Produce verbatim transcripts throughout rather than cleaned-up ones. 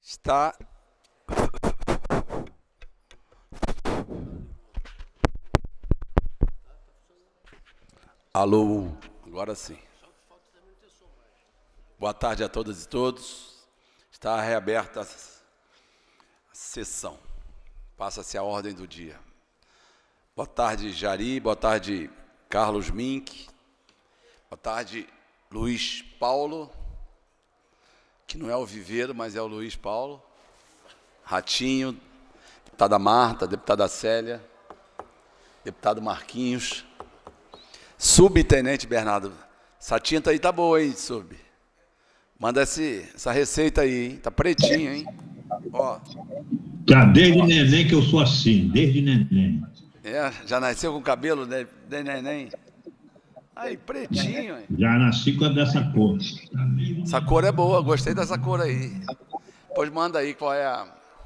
Está. Alô, agora sim. Boa tarde a todas e todos. Está reaberta a sessão. Passa-se a ordem do dia. Boa tarde, Jari. Boa tarde, Carlos Mink. Boa tarde, Luiz Paulo, que não é o Viveiro, mas é o Luiz Paulo. Ratinho, deputada Marta, deputada Célia, deputado Marquinhos, subtenente Bernardo. Essa tinta aí tá boa, hein, sub? Manda esse, essa receita aí, hein? Tá pretinho, hein? Ó. Tá, desde neném que eu sou assim, desde neném. É, já nasceu com cabelo de, de neném? Aí, pretinho, hein? Já nasci com dessa cor. Essa cor é boa, gostei dessa cor aí. Pois manda aí qual é a...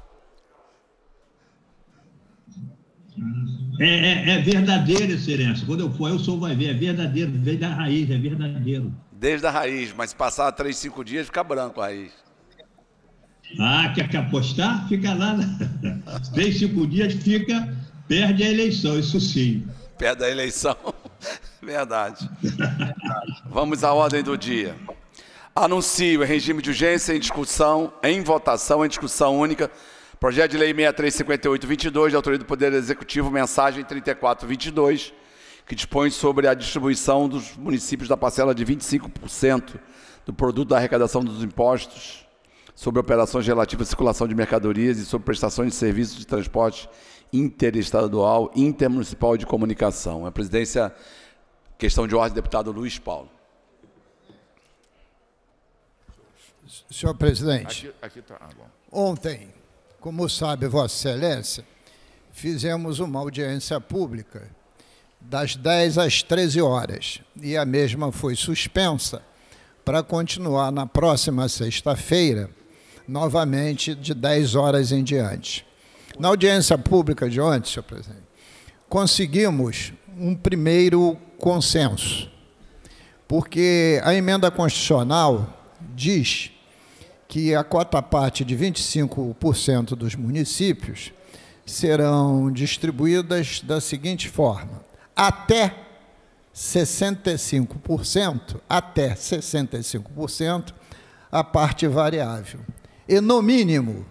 É, é, é verdadeiro, Excelência. Quando eu for, eu sou, vai ver, é verdadeiro, veio da raiz, é verdadeiro. Desde a raiz, mas se passar três, cinco dias, fica branco a raiz. Ah, quer que apostar? Fica lá. Três, cinco dias, fica, perde a eleição, isso sim. Perde a eleição. Verdade. Vamos à ordem do dia. Anuncio em regime de urgência, em discussão, em votação, em discussão única, projeto de lei sessenta e três cinquenta e oito vinte e dois, de autoria do Poder Executivo, mensagem trinta e quatro vinte e dois, que dispõe sobre a distribuição dos municípios da parcela de vinte e cinco por cento do produto da arrecadação dos impostos, sobre operações relativas à circulação de mercadorias e sobre prestações de serviços de transporte interestadual, intermunicipal e de comunicação. A presidência, questão de ordem, deputado Luiz Paulo. Senhor presidente, aqui, aqui tá, ah, bom. Ontem, como sabe Vossa Excelência, fizemos uma audiência pública das dez às treze horas e a mesma foi suspensa para continuar na próxima sexta-feira, novamente de dez horas em diante. Na audiência pública de ontem, senhor presidente, conseguimos um primeiro consenso, porque a emenda constitucional diz que a cota-parte de vinte e cinco por cento dos municípios serão distribuídas da seguinte forma: até sessenta e cinco por cento, até sessenta e cinco por cento a parte variável, e no mínimo,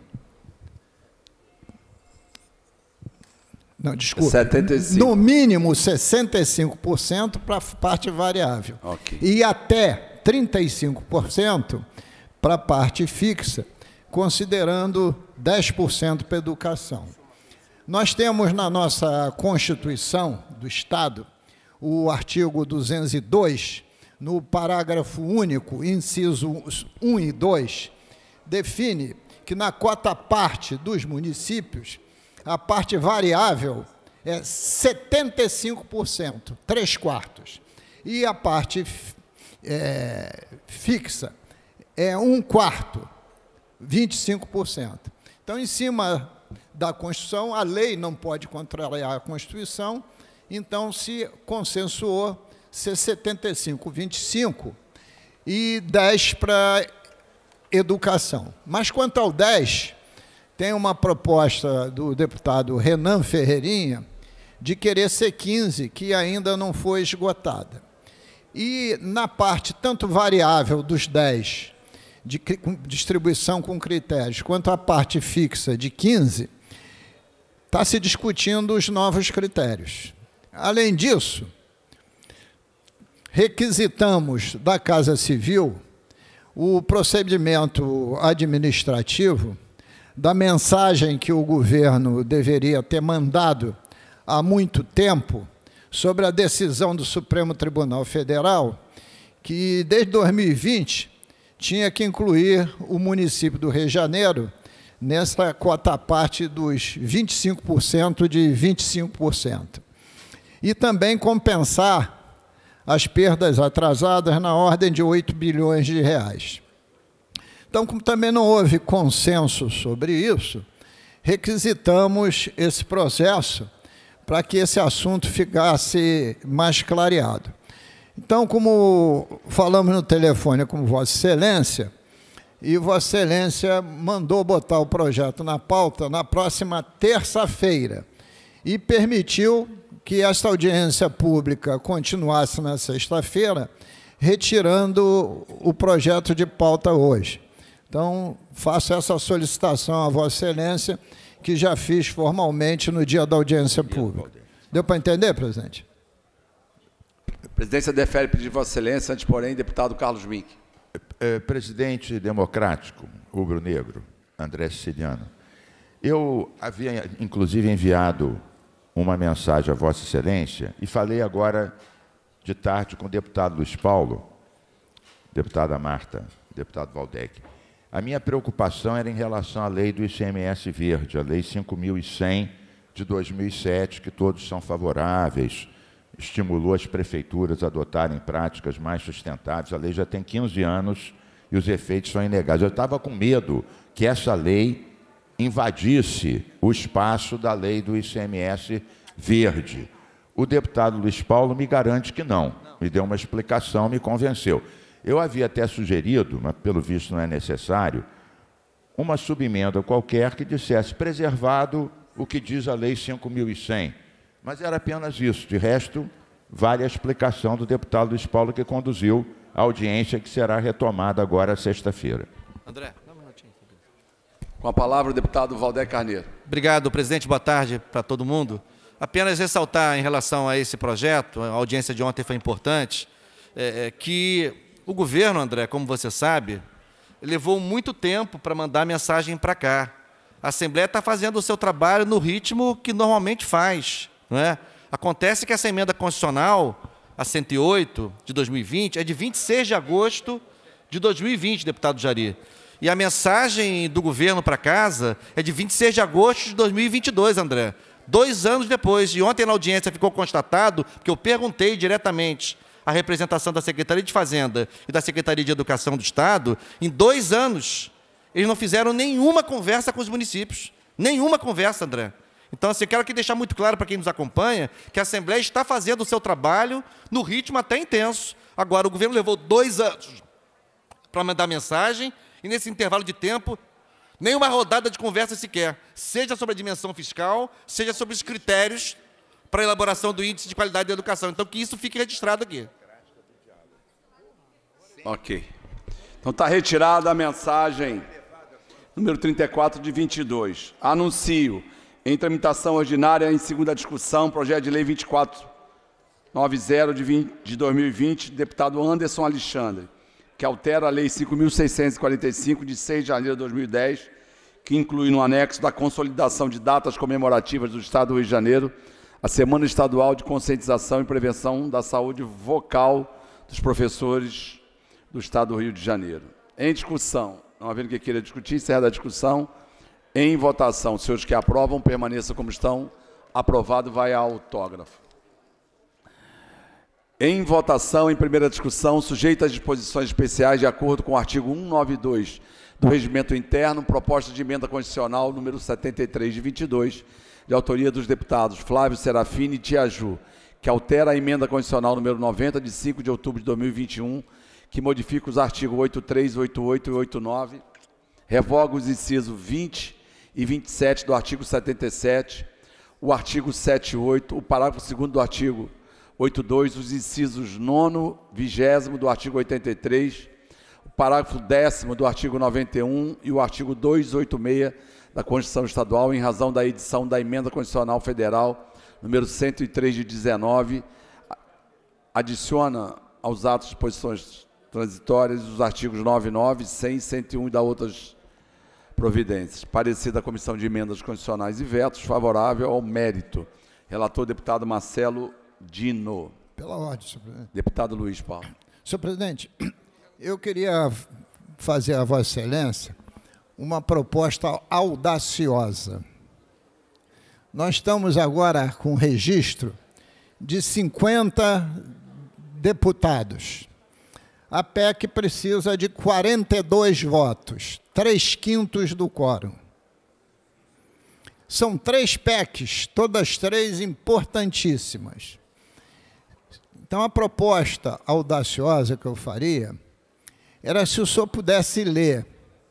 não, desculpa, setenta e cinco. No mínimo sessenta e cinco por cento para a parte variável, okay. E até trinta e cinco por cento para a parte fixa, considerando dez por cento para a educação. Nós temos na nossa Constituição do Estado, o artigo duzentos e dois, no parágrafo único, inciso um e dois, define que na cota-parte dos municípios, a parte variável é setenta e cinco por cento, três quartos, e a parte é, fixa é um quarto, vinte e cinco por cento. Então, em cima da Constituição, a lei não pode contrariar a Constituição, então se consensuou ser setenta e cinco, vinte e cinco e dez para educação. Mas quanto ao dez, tem uma proposta do deputado Renan Ferreirinha de querer ser quinze, que ainda não foi esgotada. E na parte tanto variável dos dez, de distribuição com critérios, quanto a parte fixa de quinze, está se discutindo os novos critérios. Além disso, requisitamos da Casa Civil o procedimento administrativo da mensagem que o governo deveria ter mandado há muito tempo sobre a decisão do Supremo Tribunal Federal, que desde dois mil e vinte tinha que incluir o município do Rio de Janeiro nessa cota-parte dos vinte e cinco por cento de vinte e cinco por cento. E também compensar as perdas atrasadas na ordem de oito bilhões de reais. Então, como também não houve consenso sobre isso, requisitamos esse processo para que esse assunto ficasse mais clareado. Então, como falamos no telefone com Vossa Excelência, e Vossa Excelência mandou botar o projeto na pauta na próxima terça-feira e permitiu que esta audiência pública continuasse na sexta-feira, retirando o projeto de pauta hoje. Então, faço essa solicitação a Vossa Excelência, que já fiz formalmente no dia da audiência pública. Deu para entender, presidente? A presidência defere pedido de Vossa Excelência, antes, porém, deputado Carlos Mink. É, presidente democrático, rubro-negro, André Siciliano, eu havia, inclusive, enviado uma mensagem a Vossa Excelência e falei agora de tarde com o deputado Luiz Paulo, deputada Marta, deputado Valdec. A minha preocupação era em relação à lei do I C M S verde, a lei cinco mil e cem de dois mil e sete, que todos são favoráveis, estimulou as prefeituras a adotarem práticas mais sustentáveis. A lei já tem quinze anos e os efeitos são inegáveis. Eu estava com medo que essa lei invadisse o espaço da lei do I C M S verde. O deputado Luiz Paulo me garante que não, me deu uma explicação, me convenceu. Eu havia até sugerido, mas pelo visto não é necessário, uma subemenda qualquer que dissesse preservado o que diz a lei cinco mil e cem. Mas era apenas isso. De resto, vale a explicação do deputado Luiz Paulo, que conduziu a audiência que será retomada agora sexta-feira. André, dá um minutinho. Com a palavra o deputado Valdec Carneiro. Obrigado, presidente. Boa tarde para todo mundo. Apenas ressaltar em relação a esse projeto, a audiência de ontem foi importante, é, é, que o governo, André, como você sabe, levou muito tempo para mandar a mensagem para cá. A Assembleia está fazendo o seu trabalho no ritmo que normalmente faz, não é? Acontece que essa emenda constitucional, a cento e oito de dois mil e vinte, é de vinte e seis de agosto de dois mil e vinte, deputado Jari. E a mensagem do governo para casa é de vinte e seis de agosto de dois mil e vinte e dois, André. Dois anos depois. E ontem na audiência ficou constatado, que eu perguntei diretamente à representação da Secretaria de Fazenda e da Secretaria de Educação do Estado, em dois anos, eles não fizeram nenhuma conversa com os municípios. Nenhuma conversa, André. Então, assim, eu quero aqui deixar muito claro para quem nos acompanha que a Assembleia está fazendo o seu trabalho no ritmo até intenso. Agora, o governo levou dois anos para mandar mensagem e, nesse intervalo de tempo, nenhuma rodada de conversa sequer, seja sobre a dimensão fiscal, seja sobre os critérios para a elaboração do índice de qualidade da educação. Então, que isso fique registrado aqui. Ok. Então, está retirada a mensagem número trinta e quatro de vinte e dois. Anuncio em tramitação ordinária em segunda discussão, projeto de lei vinte e quatro noventa de dois mil e vinte, deputado Anderson Alexandre, que altera a lei cinco mil seiscentos e quarenta e cinco, de seis de janeiro de dois mil e dez, que inclui no anexo da consolidação de datas comemorativas do Estado do Rio de Janeiro a Semana Estadual de Conscientização e Prevenção da Saúde Vocal dos Professores do Estado do Rio de Janeiro. Em discussão, não havendo que queira discutir, encerra a discussão. Em votação, os senhores que aprovam, permaneçam como estão. Aprovado, vai ao autógrafo. Em votação, em primeira discussão, sujeita às disposições especiais de acordo com o artigo cento e noventa e dois do Regimento Interno, proposta de emenda constitucional número setenta e três de vinte e dois, de autoria dos deputados Flávio Serafini e Tiaju, que altera a emenda constitucional número noventa, de cinco de outubro de dois mil e vinte e um, que modifica os artigos oitenta e três, oitenta e oito e oitenta e nove, revoga os incisos vinte e vinte e sete do artigo setenta e sete, o artigo setenta e oito, o parágrafo segundo do artigo oitenta e dois, os incisos nono, vigésimo do artigo oitenta e três, o parágrafo décimo do artigo noventa e um e o artigo duzentos e oitenta e seis da Constituição Estadual, em razão da edição da Emenda Constitucional Federal número cento e três de dezenove, adiciona aos atos de disposições transitórias os artigos noventa e nove, cem, cento e um e da outras providências. Parecer da Comissão de Emendas Constitucionais e Vetos, favorável ao mérito. Relator, deputado Marcelo Dino. Pela ordem, senhor presidente. Deputado Luiz Paulo. Senhor presidente, eu queria fazer a Vossa Excelência uma proposta audaciosa. Nós estamos agora com registro de cinquenta deputados. A P E C precisa de quarenta e dois votos, três quintos do quórum. São três P E Cs, todas três importantíssimas. Então, a proposta audaciosa que eu faria era se o senhor pudesse ler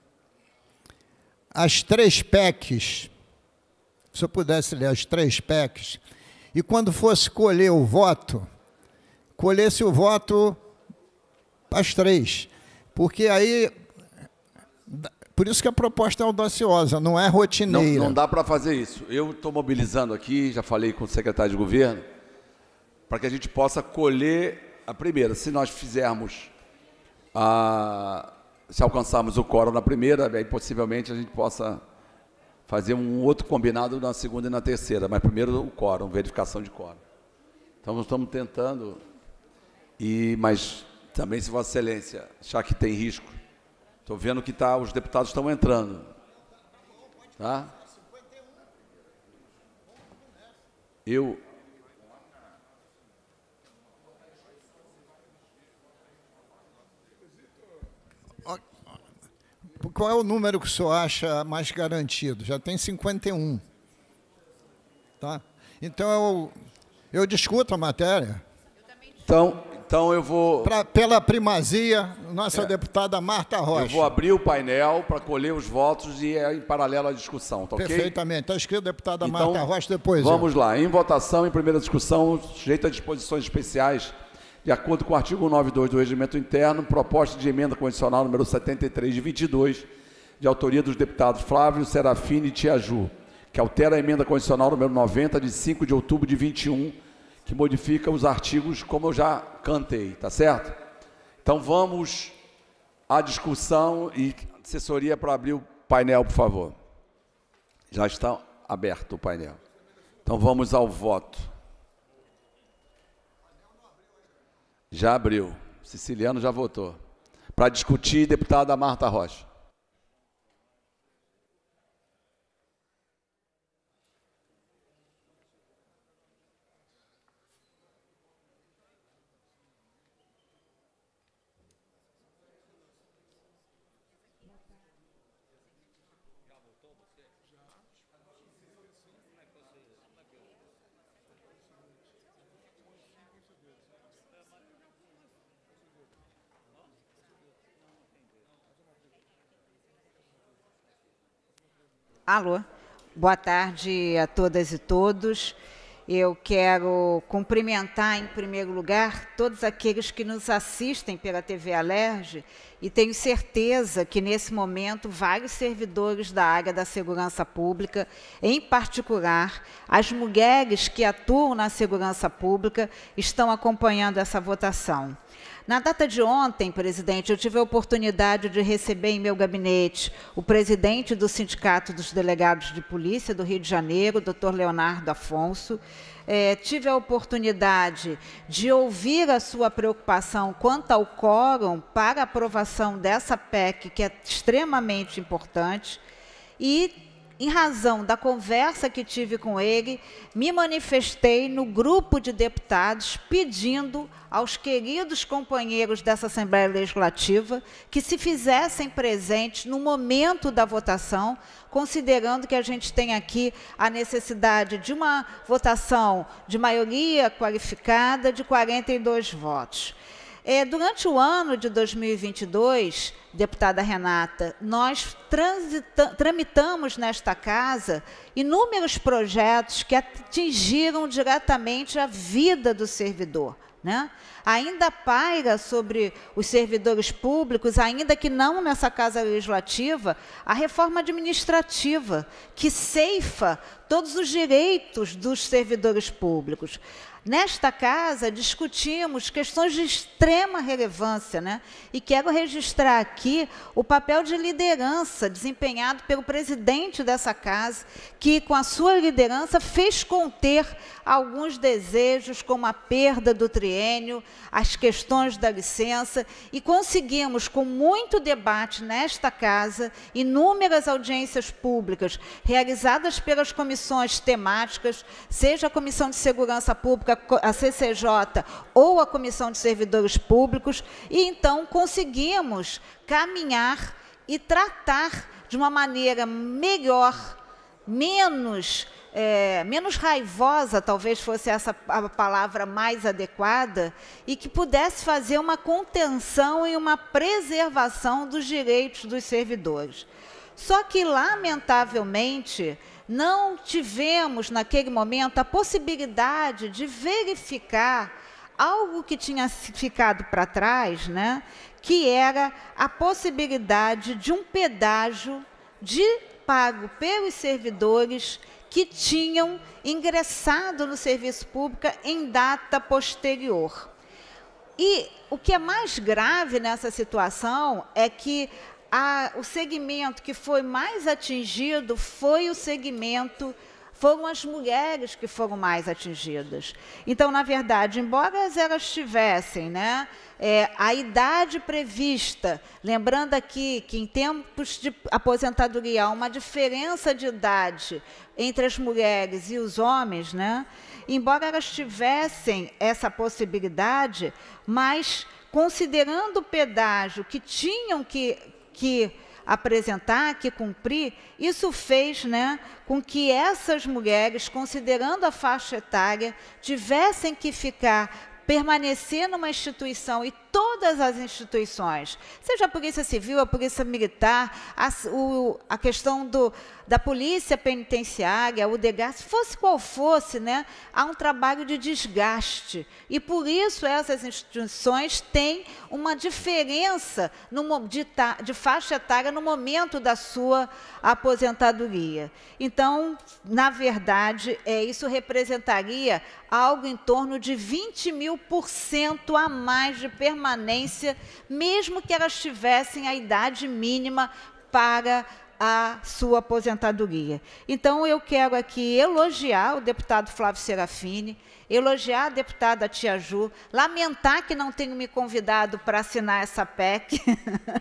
as três P E Cs, se eu pudesse ler as três P E Cs, e quando fosse colher o voto, colhesse o voto as três, porque aí, por isso que a proposta é audaciosa, não é rotineira. Não, não dá para fazer isso. Eu estou mobilizando aqui, já falei com o secretário de governo, para que a gente possa colher a primeira. Se nós fizermos, a, se alcançarmos o quórum na primeira, aí possivelmente a gente possa fazer um outro combinado na segunda e na terceira, mas primeiro o quórum, verificação de quórum. Então, nós estamos tentando, e, mas também, se Vossa Excelência achar que tem risco, estou vendo que tá, os deputados estão entrando. Tá? Eu... Qual é o número que o senhor acha mais garantido? Já tem cinquenta e um. Tá? Então, eu, eu discuto a matéria. Então, então eu vou... Pra, pela primazia, nossa É. deputada Marta Rocha. Eu vou abrir o painel para colher os votos e é em paralelo à discussão, tá ok? Perfeitamente. Está escrito deputada Então, Marta Rocha, depois. vamos lá. Em votação, em primeira discussão, sujeito a disposições especiais, de acordo com o artigo noventa e dois do Regimento Interno, proposta de emenda condicional número setenta e três de vinte e dois, de autoria dos deputados Flávio, Serafini e Tiaju, que altera a emenda condicional número noventa, de cinco de outubro de vinte e um, que modifica os artigos, como eu já cantei, tá certo? Então vamos à discussão e assessoria para abrir o painel, por favor. Já está aberto o painel. Então vamos ao voto. Já abriu. Siciliano já votou. Para discutir, deputada Marta Rocha. Alô, boa tarde a todas e todos. Eu quero cumprimentar, em primeiro lugar, todos aqueles que nos assistem pela T V Alerj e tenho certeza que, nesse momento, vários servidores da área da segurança pública, em particular, as mulheres que atuam na segurança pública, estão acompanhando essa votação. Na data de ontem, presidente, eu tive a oportunidade de receber em meu gabinete o presidente do Sindicato dos Delegados de Polícia do Rio de Janeiro, doutor Leonardo Afonso. É, tive a oportunidade de ouvir a sua preocupação quanto ao quórum para a aprovação dessa P E C, que é extremamente importante, e, em razão da conversa que tive com ele, me manifestei no grupo de deputados pedindo aos queridos companheiros dessa Assembleia Legislativa que se fizessem presentes no momento da votação, considerando que a gente tem aqui a necessidade de uma votação de maioria qualificada de quarenta e dois votos. É, durante o ano de dois mil e vinte e dois, deputada Renata, nós tramitamos nesta casa inúmeros projetos que atingiram diretamente a vida do servidor, né? Ainda paira sobre os servidores públicos, ainda que não nessa Casa Legislativa, a reforma administrativa, que ceifa todos os direitos dos servidores públicos. Nesta casa, discutimos questões de extrema relevância, né? E quero registrar aqui o papel de liderança desempenhado pelo presidente dessa casa, que, com a sua liderança, fez conter alguns desejos, como a perda do triênio, as questões da licença, e conseguimos, com muito debate nesta casa, inúmeras audiências públicas realizadas pelas comissões temáticas, seja a Comissão de Segurança Pública, a C C J ou a Comissão de Servidores Públicos, e então conseguimos caminhar e tratar de uma maneira melhor, menos, é, menos raivosa, talvez fosse essa a palavra mais adequada, e que pudesse fazer uma contenção e uma preservação dos direitos dos servidores. Só que, lamentavelmente, não tivemos, naquele momento, a possibilidade de verificar algo que tinha ficado para trás, né, que era a possibilidade de um pedágio de pago pelos servidores que tinham ingressado no serviço público em data posterior. E o que é mais grave nessa situação é que a, o segmento que foi mais atingido foi o segmento, foram as mulheres que foram mais atingidas. Então, na verdade, embora elas tivessem, né, é, a idade prevista, lembrando aqui que em tempos de aposentadoria há uma diferença de idade entre as mulheres e os homens, né, embora elas tivessem essa possibilidade, mas considerando o pedágio que tinham que, que apresentar, que cumprir, isso fez, né, com que essas mulheres, considerando a faixa etária, tivessem que ficar, permanecer numa instituição, e todas as instituições, seja a Polícia Civil, a Polícia Militar, a, o, a questão do, da Polícia Penitenciária, o DEGAS, fosse qual fosse, né, há um trabalho de desgaste. E, por isso, essas instituições têm uma diferença no, de, de faixa etária no momento da sua aposentadoria. Então, na verdade, é, isso representaria algo em torno de vinte mil por cento a mais de permanência, mesmo que elas tivessem a idade mínima para a sua aposentadoria. Então, eu quero aqui elogiar o deputado Flávio Serafini, elogiar a deputada Tia Ju, lamentar que não tenham me convidado para assinar essa P E C,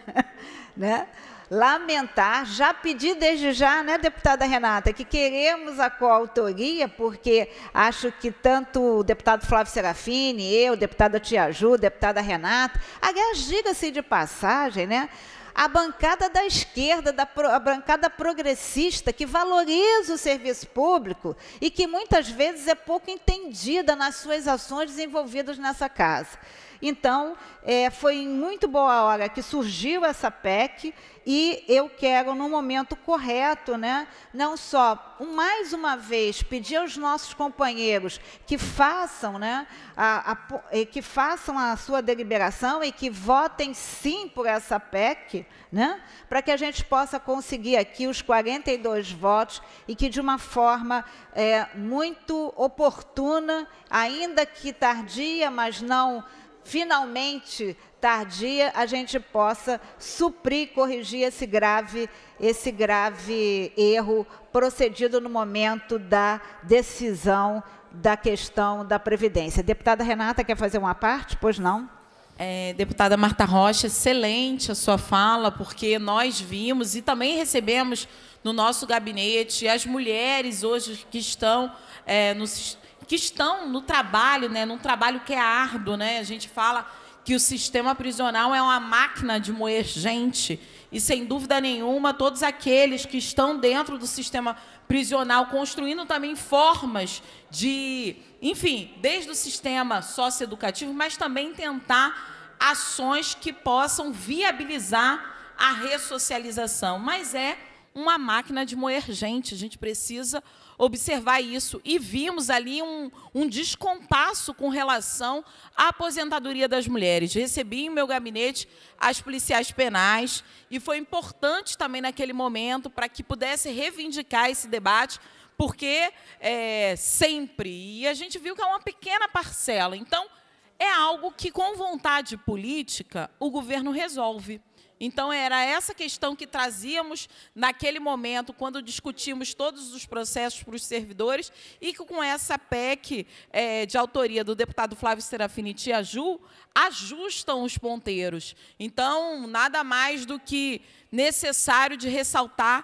né? Lamentar, já pedi desde já, né, deputada Renata, que queremos a coautoria, porque acho que tanto o deputado Flávio Serafini, eu, deputada Tia Ju, deputada Renata, aliás, diga-se de passagem, né, a bancada da esquerda, da, a bancada progressista, que valoriza o serviço público e que muitas vezes é pouco entendida nas suas ações desenvolvidas nessa casa. Então, é, foi em muito boa hora que surgiu essa P E C, e eu quero, no momento correto, né, não só, mais uma vez, pedir aos nossos companheiros que façam, né, a, a, que façam a sua deliberação e que votem sim por essa P E C, né, para que a gente possa conseguir aqui os quarenta e dois votos e que, de uma forma é, muito oportuna, ainda que tardia, mas não finalmente tardia, a gente possa suprir, corrigir esse grave, esse grave erro procedido no momento da decisão da questão da Previdência. Deputada Renata, quer fazer uma parte? Pois não? É, deputada Marta Rocha, excelente a sua fala, porque nós vimos e também recebemos no nosso gabinete as mulheres hoje que estão é, no que estão no trabalho, né, num trabalho que é árduo, né? A gente fala que o sistema prisional é uma máquina de moer gente, e, sem dúvida nenhuma, todos aqueles que estão dentro do sistema prisional, construindo também formas de, enfim, desde o sistema socioeducativo, mas também tentar ações que possam viabilizar a ressocialização. Mas é uma máquina de moer gente, a gente precisa observar isso. E vimos ali um, um descompasso com relação à aposentadoria das mulheres. Recebi em meu gabinete as policiais penais, e foi importante também naquele momento para que pudesse reivindicar esse debate, porque é, sempre, e a gente viu que é uma pequena parcela. Então, é algo que, com vontade política, o governo resolve. Então, era essa questão que trazíamos naquele momento, quando discutimos todos os processos para os servidores, e que, com essa P E C é, de autoria do deputado Flávio Serafini e Tia Ju, ajustam os ponteiros. Então, nada mais do que necessário de ressaltar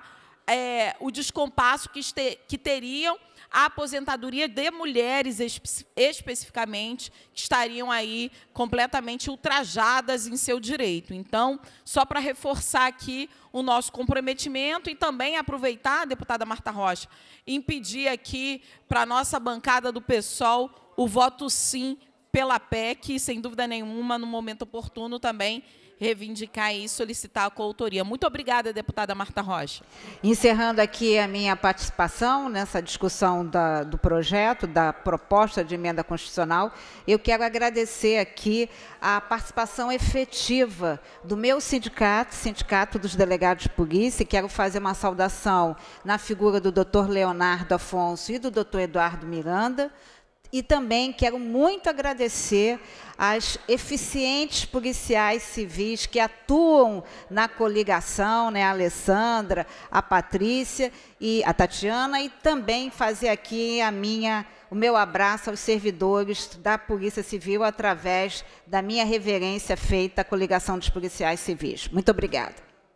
é, o descompasso que, este, que teriam a aposentadoria de mulheres, espe especificamente, que estariam aí completamente ultrajadas em seu direito. Então, só para reforçar aqui o nosso comprometimento, e também aproveitar, deputada Marta Rocha, e pedir aqui para a nossa bancada do PSOL o voto sim pela P E C, e, sem dúvida nenhuma, no momento oportuno também reivindicar e solicitar a coautoria. Muito obrigada, deputada Marta Rocha. Encerrando aqui a minha participação nessa discussão da, do projeto, da proposta de emenda constitucional, eu quero agradecer aqui a participação efetiva do meu sindicato, Sindicato dos Delegados de Polícia, e quero fazer uma saudação na figura do doutor Leonardo Afonso e do doutor Eduardo Miranda. E também quero muito agradecer às eficientes policiais civis que atuam na coligação, né, a Alessandra, a Patrícia e a Tatiana, e também fazer aqui a minha, o meu abraço aos servidores da Polícia Civil através da minha reverência feita à coligação dos policiais civis. Muito obrigada.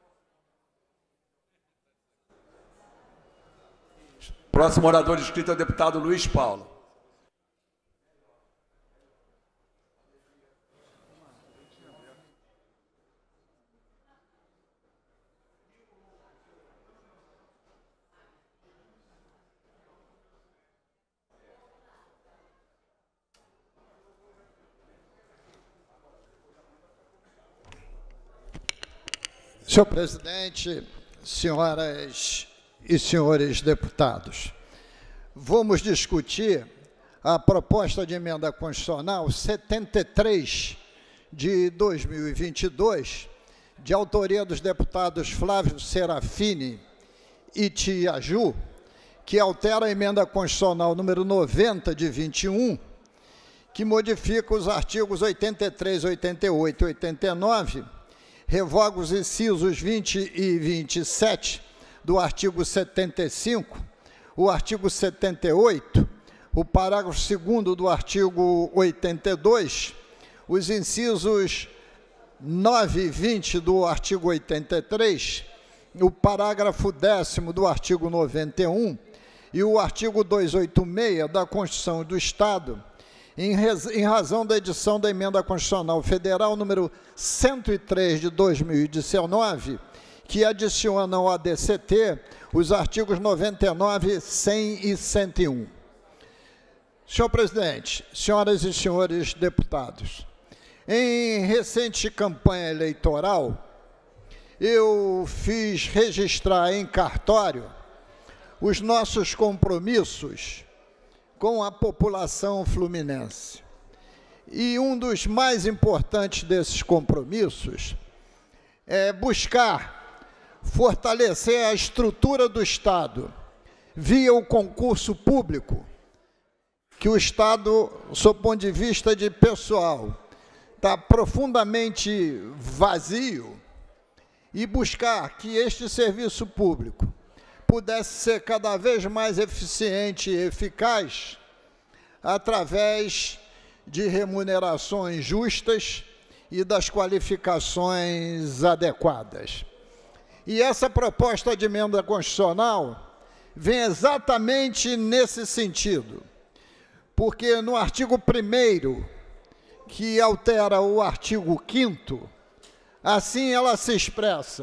Próximo orador inscrito é o deputado Luiz Paulo. Senhor presidente, senhoras e senhores deputados, vamos discutir a proposta de emenda constitucional setenta e três de dois mil e vinte e dois, de autoria dos deputados Flávio Serafini e Tia Ju, que altera a emenda constitucional número noventa de vinte e um, que modifica os artigos oitenta e três, oitenta e oito e oitenta e nove, revoga os incisos vinte e vinte e sete do artigo setenta e cinco, o artigo setenta e oito, o parágrafo segundo do artigo oitenta e dois, os incisos nove e vinte do artigo oitenta e três, o parágrafo décimo do artigo noventa e um e o artigo duzentos e oitenta e seis da Constituição do Estado, em, em razão da edição da Emenda Constitucional Federal número cento e três de dois mil e dezenove, que adiciona ao A D C T os artigos noventa e nove, cem e cento e um. Senhor presidente, senhoras e senhores deputados, em recente campanha eleitoral, eu fiz registrar em cartório os nossos compromissos com a população fluminense. E um dos mais importantes desses compromissos é buscar fortalecer a estrutura do Estado via o concurso público, que o Estado, sob o ponto de vista de pessoal, está profundamente vazio, e buscar que este serviço público pudesse ser cada vez mais eficiente e eficaz através de remunerações justas e das qualificações adequadas. E essa proposta de emenda constitucional vem exatamente nesse sentido, porque no artigo primeiro, que altera o artigo quinto, assim ela se expressa: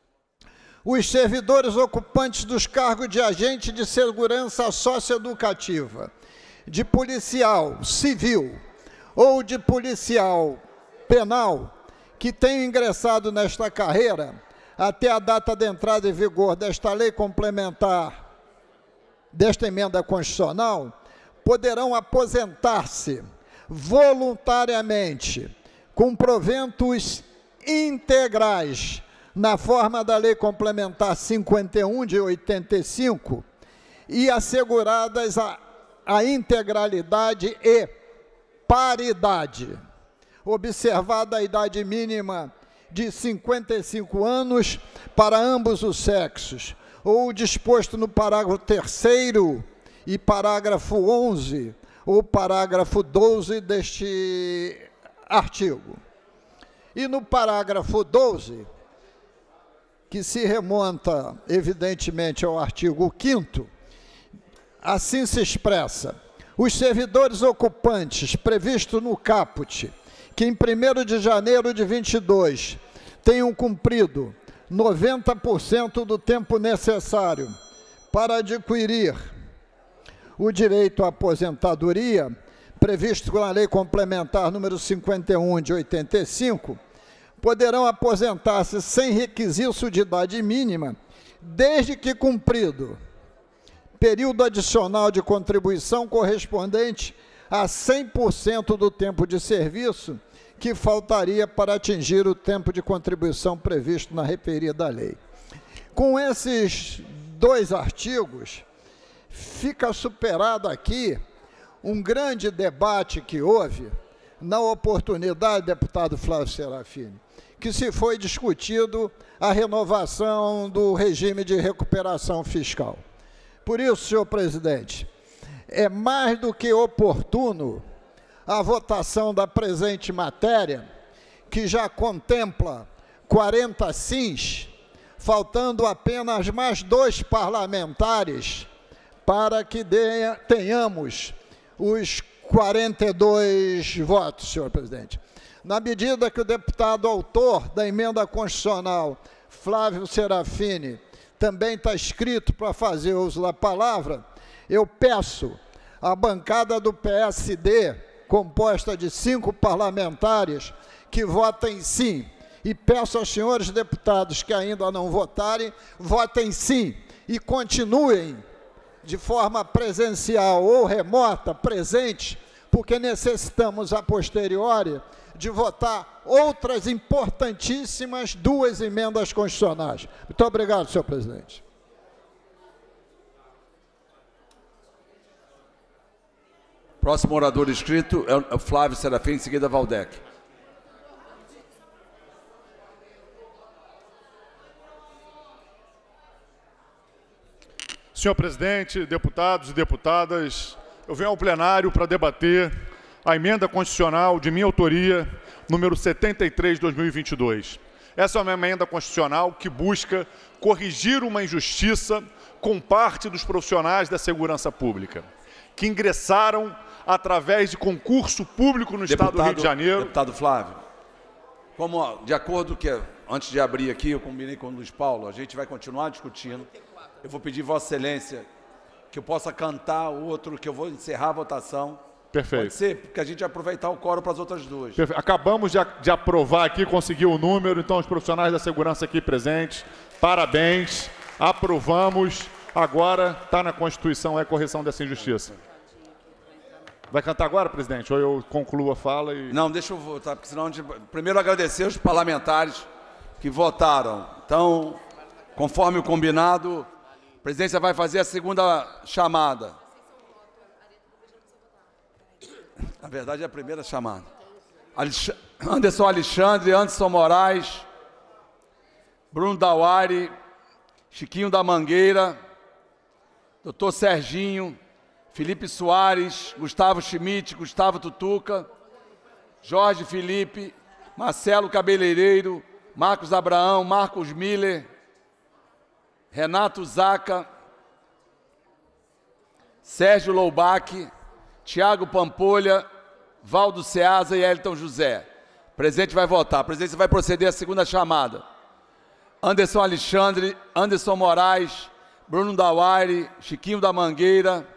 os servidores ocupantes dos cargos de agente de segurança socioeducativa, de policial civil ou de policial penal que tenham ingressado nesta carreira até a data de entrada em vigor desta lei complementar, desta emenda constitucional, poderão aposentar-se voluntariamente com proventos integrais na forma da Lei Complementar cinquenta e um de oitenta e cinco e asseguradas a, a integralidade e paridade, observada a idade mínima de cinquenta e cinco anos para ambos os sexos, ou disposto no parágrafo terceiro e parágrafo onze, ou parágrafo doze deste artigo. E no parágrafo doze, que se remonta, evidentemente, ao artigo quinto, assim se expressa: os servidores ocupantes previstos no caput, que em primeiro de janeiro de vinte e dois tenham cumprido noventa por cento do tempo necessário para adquirir o direito à aposentadoria, previsto na Lei Complementar número cinquenta e um de oitenta e cinco, poderão aposentar-se sem requisito de idade mínima, desde que cumprido período adicional de contribuição correspondente a cem por cento do tempo de serviço que faltaria para atingir o tempo de contribuição previsto na referida lei. Com esses dois artigos, fica superado aqui um grande debate que houve na oportunidade, deputado Flávio Serafini, que se foi discutido a renovação do regime de recuperação fiscal. Por isso, senhor presidente, é mais do que oportuno a votação da presente matéria, que já contempla quarenta sims, faltando apenas mais dois parlamentares para que de, tenhamos os quarenta e dois votos, senhor presidente. Na medida que o deputado autor da emenda constitucional, Flávio Serafini, também está inscrito para fazer uso da palavra, eu peço à bancada do P S D, composta de cinco parlamentares, que votem sim. E peço aos senhores deputados que ainda não votarem, votem sim e continuem de forma presencial ou remota, presente, porque necessitamos, a posteriori, de votar outras importantíssimas duas emendas constitucionais. Muito obrigado, senhor presidente. Próximo orador inscrito é o Flávio Serafim, em seguida Valdec. Senhor presidente, deputados e deputadas, eu venho ao plenário para debater a emenda constitucional de minha autoria, número setenta e três de dois mil e vinte e dois. Essa é uma emenda constitucional que busca corrigir uma injustiça com parte dos profissionais da segurança pública, que ingressaram através de concurso público no deputado, Estado do Rio de Janeiro. Deputado Flávio, como, de acordo que, antes de abrir aqui, eu combinei com o Luiz Paulo, a gente vai continuar discutindo. Eu vou pedir Vossa Excelência que eu possa cantar o outro, que eu vou encerrar a votação. Perfeito. Pode ser, porque a gente vai aproveitar o quórum para as outras duas. Perfeito. Acabamos de, de aprovar aqui, conseguiu o número, então os profissionais da segurança aqui presentes, parabéns, aprovamos, agora está na Constituição, é correção dessa injustiça. Vai cantar agora, presidente? Ou eu concluo a fala e... Não, deixa eu votar, porque senão a gente... Primeiro agradecer os parlamentares que votaram. Então, conforme o combinado, a presidência vai fazer a segunda chamada. Na verdade, é a primeira chamada. Alex... Anderson Alexandre, Anderson Moraes, Bruno Dauari, Chiquinho da Mangueira, doutor Serginho, Felipe Soares, Gustavo Schmidt, Gustavo Tutuca, Jorge Felipe, Marcelo Cabeleireiro, Marcos Abraão, Marcos Miller, Renato Zaca, Sérgio Loubach, Tiago Pampolha, Valdo Ceasa e Elton José. O presidente vai votar. A presidência vai proceder à segunda chamada. Anderson Alexandre, Anderson Moraes, Bruno Dauari, Chiquinho da Mangueira,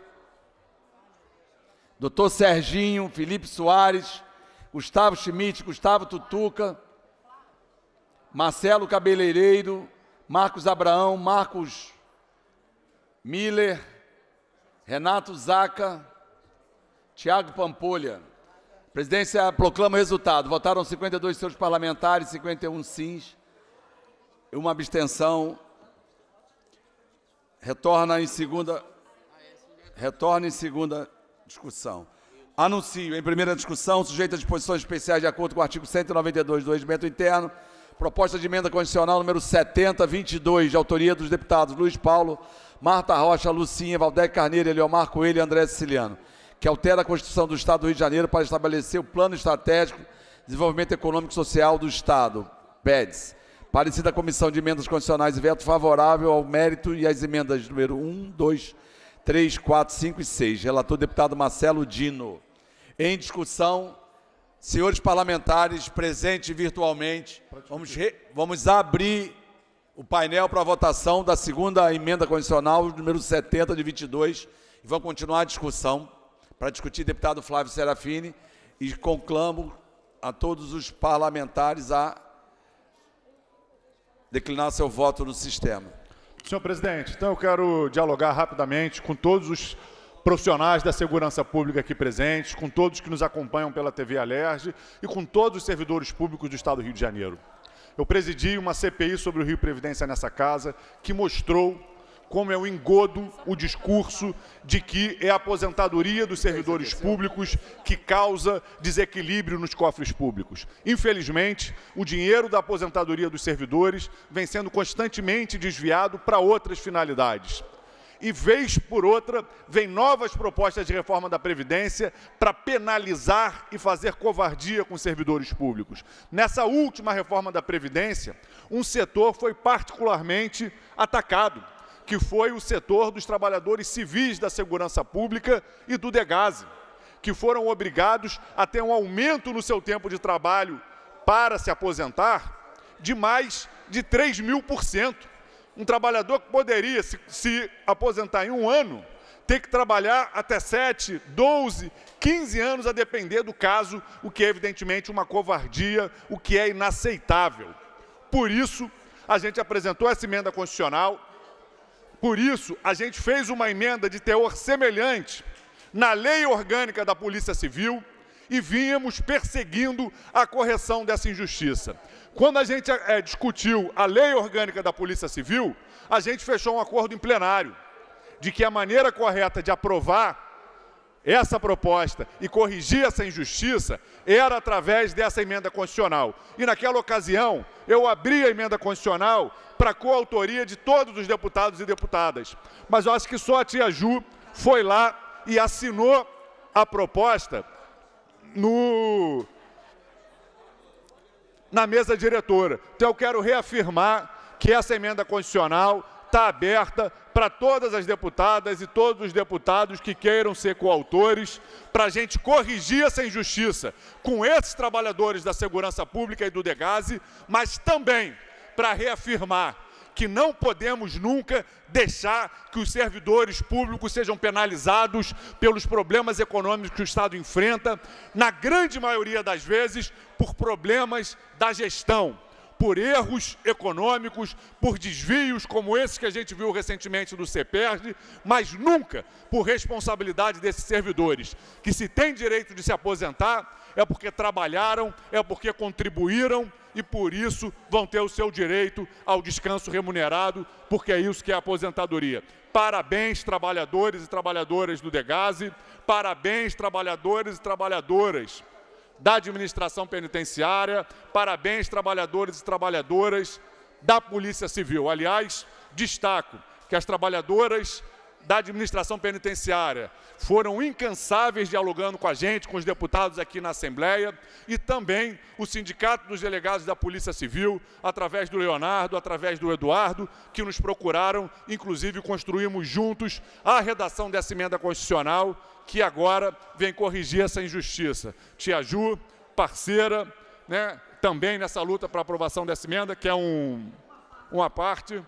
doutor Serginho, Felipe Soares, Gustavo Schmidt, Gustavo Tutuca, Marcelo Cabeleireiro, Marcos Abraão, Marcos Miller, Renato Zaca, Tiago Pampolha. A presidência proclama o resultado. Votaram cinquenta e dois senhores parlamentares, cinquenta e um sims, e uma abstenção. Retorna em segunda... Retorna em segunda discussão. Anuncio, em primeira discussão, sujeito a disposições especiais de acordo com o artigo cento e noventa e dois do Regimento Interno, proposta de emenda constitucional número setenta vinte e dois, de autoria dos deputados Luiz Paulo, Marta Rocha, Lucinha, Valdec Carneiro, Eliomar Coelho e André Siciliano, que altera a Constituição do Estado do Rio de Janeiro para estabelecer o Plano Estratégico de Desenvolvimento Econômico e Social do Estado, P E D S. Parecida Comissão de Emendas Constitucionais e veto favorável ao mérito e às emendas número um, dois, três, quatro, cinco e seis. Relator deputado Marcelo Dino. Em discussão, senhores parlamentares presentes virtualmente, vamos, re, vamos abrir o painel para a votação da segunda emenda constitucional, número setenta de vinte e dois, e vamos continuar a discussão. para discutir, deputado Flávio Serafini, e conclamo a todos os parlamentares a declinar seu voto no sistema. Senhor presidente, então eu quero dialogar rapidamente com todos os profissionais da segurança pública aqui presentes, com todos que nos acompanham pela T V Alerj e com todos os servidores públicos do Estado do Rio de Janeiro. Eu presidi uma C P I sobre o Rio Previdência nessa casa, que mostrou como é um engodo o discurso de que é a aposentadoria dos servidores públicos que causa desequilíbrio nos cofres públicos. Infelizmente, o dinheiro da aposentadoria dos servidores vem sendo constantemente desviado para outras finalidades. E, vez por outra, vem novas propostas de reforma da Previdência para penalizar e fazer covardia com os servidores públicos. Nessa última reforma da Previdência, um setor foi particularmente atacado, que foi o setor dos trabalhadores civis da segurança pública e do Degase, que foram obrigados a ter um aumento no seu tempo de trabalho para se aposentar de mais de três mil por cento. Um trabalhador que poderia se, se aposentar em um ano, ter que trabalhar até sete, doze, quinze anos, a depender do caso, o que é evidentemente uma covardia, o que é inaceitável. Por isso, a gente apresentou essa emenda constitucional. Por isso, a gente fez uma emenda de teor semelhante na Lei Orgânica da Polícia Civil e vínhamos perseguindo a correção dessa injustiça. Quando a gente é, discutiu a Lei Orgânica da Polícia Civil, a gente fechou um acordo em plenário de que a maneira correta de aprovar essa proposta e corrigir essa injustiça era através dessa emenda constitucional. E naquela ocasião, eu abri a emenda constitucional para a coautoria de todos os deputados e deputadas. Mas eu acho que só a tia Ju foi lá e assinou a proposta no, na mesa diretora. Então eu quero reafirmar que essa emenda constitucional está aberta para todas as deputadas e todos os deputados que queiram ser coautores, para a gente corrigir essa injustiça com esses trabalhadores da segurança pública e do Degase, mas também para reafirmar que não podemos nunca deixar que os servidores públicos sejam penalizados pelos problemas econômicos que o Estado enfrenta, na grande maioria das vezes por problemas da gestão, por erros econômicos, por desvios como esses que a gente viu recentemente do CEPERD, mas nunca por responsabilidade desses servidores, que se têm direito de se aposentar é porque trabalharam, é porque contribuíram e por isso vão ter o seu direito ao descanso remunerado, porque é isso que é a aposentadoria. Parabéns, trabalhadores e trabalhadoras do Degase, parabéns, trabalhadores e trabalhadoras da administração penitenciária, parabéns, trabalhadores e trabalhadoras da Polícia Civil. Aliás, destaco que as trabalhadoras da administração penitenciária foram incansáveis dialogando com a gente, com os deputados aqui na Assembleia, e também o Sindicato dos Delegados da Polícia Civil, através do Leonardo, através do Eduardo, que nos procuraram, inclusive construímos juntos a redação dessa emenda constitucional, que agora vem corrigir essa injustiça. Tia Ju, parceira, né, também nessa luta para a aprovação dessa emenda, que é um, uma parte.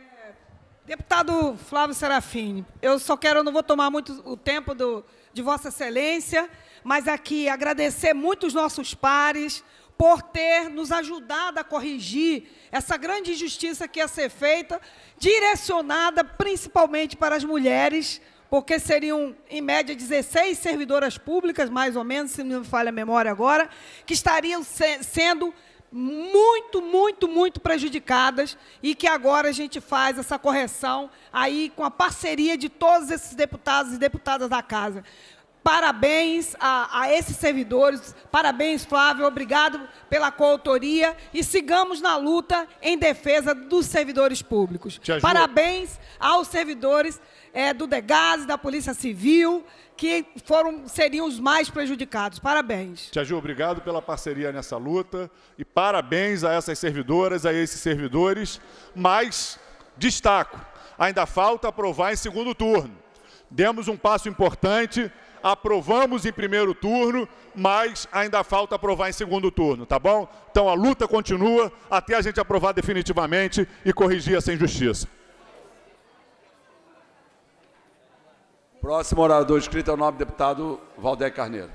Deputado Flávio Serafini, eu só quero, eu não vou tomar muito o tempo do, de Vossa Excelência, mas aqui agradecer muito os nossos pares por ter nos ajudado a corrigir essa grande injustiça que ia ser feita, direcionada principalmente para as mulheres, porque seriam, em média, dezesseis servidoras públicas, mais ou menos, se não me falha a memória agora, que estariam se, sendo muito, muito, muito prejudicadas e que agora a gente faz essa correção aí com a parceria de todos esses deputados e deputadas da Casa. Parabéns a, a esses servidores, parabéns, Flávio, obrigado pela coautoria e sigamos na luta em defesa dos servidores públicos. Parabéns aos servidores é, do Degase, da Polícia Civil, que foram, seriam os mais prejudicados. Parabéns. Tia Ju, obrigado pela parceria nessa luta e parabéns a essas servidoras, a esses servidores, mas destaco, ainda falta aprovar em segundo turno. Demos um passo importante, aprovamos em primeiro turno, mas ainda falta aprovar em segundo turno, tá bom? Então a luta continua até a gente aprovar definitivamente e corrigir essa injustiça. Próximo orador inscrito é o nobre deputado Valdec Carneiro.